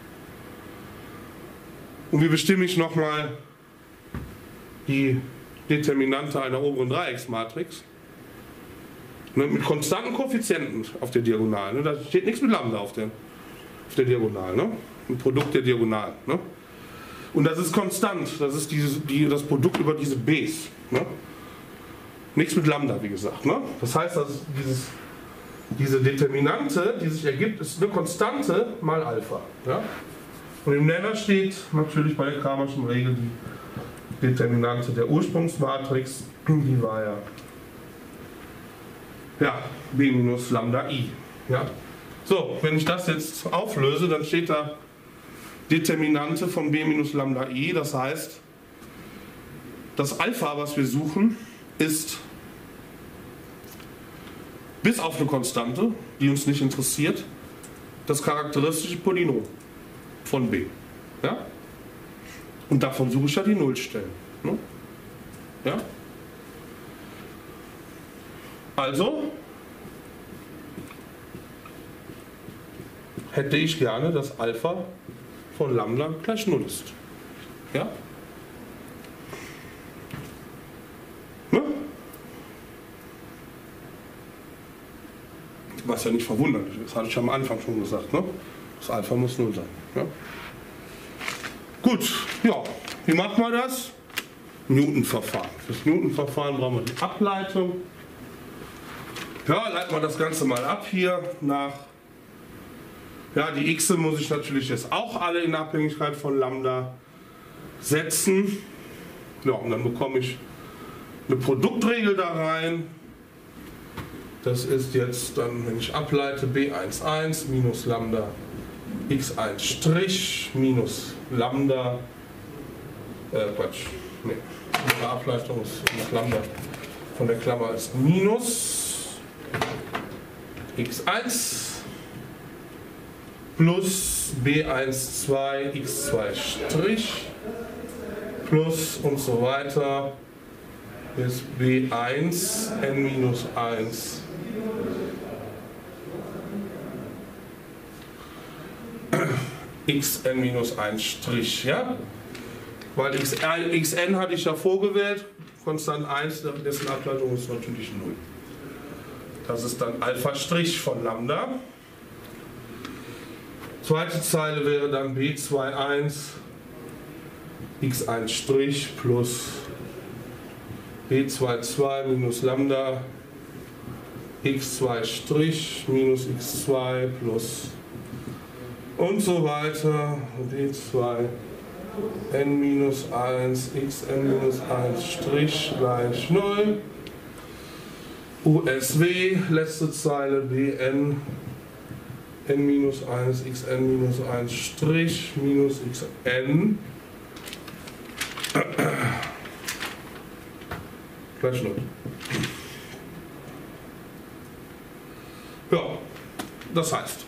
Und wie bestimme ich nochmal die Determinante einer oberen Dreiecksmatrix? Mit konstanten Koeffizienten auf der Diagonalen. Da steht nichts mit Lambda auf der Diagonalen. Ne? Ein Produkt der Diagonalen. Ne? Und das ist konstant. Das ist das Produkt über diese B's. Ne? Nichts mit Lambda, wie gesagt. Ne? Das heißt, dass diese Determinante, die sich ergibt, ist eine Konstante mal Alpha. Ja? Und im Nenner steht natürlich bei der Cramerschen Regel die Determinante der Ursprungsmatrix. Die war ja b minus Lambda i. Ja? So, wenn ich das jetzt auflöse, dann steht da Determinante von b minus Lambda i. Das heißt, das Alpha, was wir suchen, ist bis auf eine Konstante, die uns nicht interessiert, das charakteristische Polynom von b. Ja? Und davon suche ich ja die Nullstellen. Ne? Ja? Also hätte ich gerne, dass Alpha von Lambda gleich 0 ist. Ja? Ne? Was ja nicht verwunderlich ist, das hatte ich am Anfang schon gesagt. Ne? Das Alpha muss 0 sein. Ja? Gut, ja, wie macht man das? Newton-Verfahren. Für das Newton-Verfahren brauchen wir die Ableitung. Ja, leiten wir das Ganze mal ab hier nach. Ja, die x muss ich natürlich jetzt auch alle in Abhängigkeit von Lambda setzen. Ja, und dann bekomme ich eine Produktregel da rein. Das ist jetzt dann, wenn ich ableite, b11 minus Lambda x1' minus Lambda, Quatsch, nee, die Ableitung ist nach Lambda von der Klammer ist minus x1 plus b12 x2' plus und so weiter bis b1 n minus 1 xn minus 1 Strich, ja? Weil xn hatte ich ja vorgewählt, konstant 1, dessen Ableitung ist natürlich 0. Das ist dann Alpha Strich von Lambda. Zweite Zeile wäre dann b21 x1' plus b22 minus Lambda x2' minus x2 plus und so weiter, d2 n minus 1 xn minus 1' gleich 0, USW, letzte Zeile, bn n minus 1 xn minus 1' minus xn gleich 0. Ja, das heißt,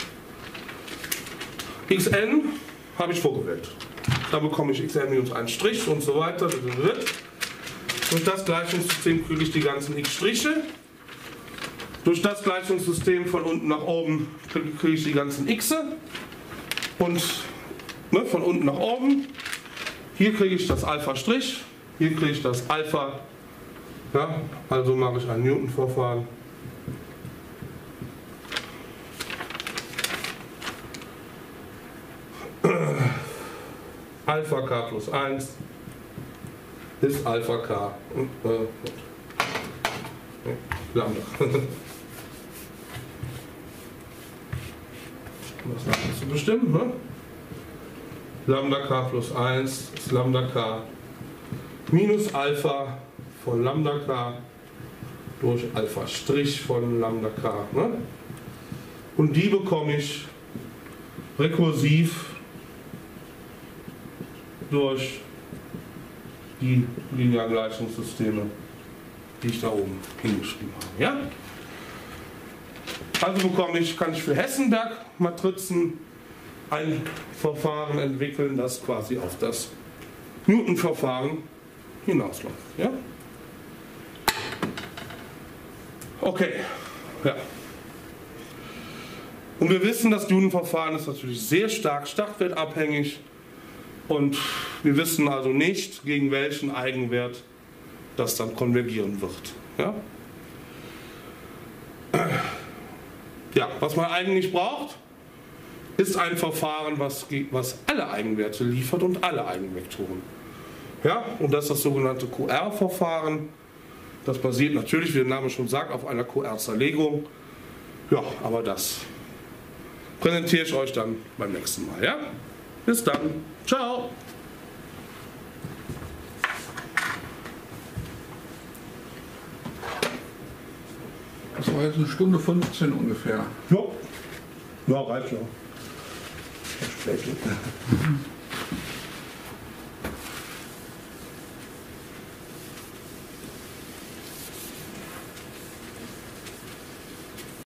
xn habe ich vorgewählt. Da bekomme ich xn minus 1' und so weiter. Durch das Gleichungssystem kriege ich die ganzen x'. Durch das Gleichungssystem von unten nach oben kriege ich die ganzen x. Und von unten nach oben, hier kriege ich das Alpha', hier kriege ich das Alpha. Ja, also mache ich ein Newton-Verfahren. Alpha k plus 1 ist Alpha k Lambda. Was ist zu bestimmen? Ne? Lambda k plus 1 ist Lambda k minus Alpha von Lambda k durch Alpha' von Lambda k. Ne? Und die bekomme ich rekursiv durch die linearen Gleichungssysteme, die ich da oben hingeschrieben habe. Ja? Also kann ich für Hessenberg-Matrizen ein Verfahren entwickeln, das quasi auf das Newton-Verfahren hinausläuft. Ja? Okay. Ja. Und wir wissen, das Newton-Verfahren ist natürlich sehr stark startwertabhängig. Und wir wissen also nicht, gegen welchen Eigenwert das dann konvergieren wird. Ja? Ja, was man eigentlich braucht, ist ein Verfahren, was alle Eigenwerte liefert und alle Eigenvektoren. Ja? Und das ist das sogenannte QR-Verfahren. Das basiert natürlich, wie der Name schon sagt, auf einer QR-Zerlegung. Ja, aber das präsentiere ich euch dann beim nächsten Mal. Ja? Bis dann. Ciao. Das war jetzt eine Stunde 15 ungefähr. Ja, reicht ja. Verspätet.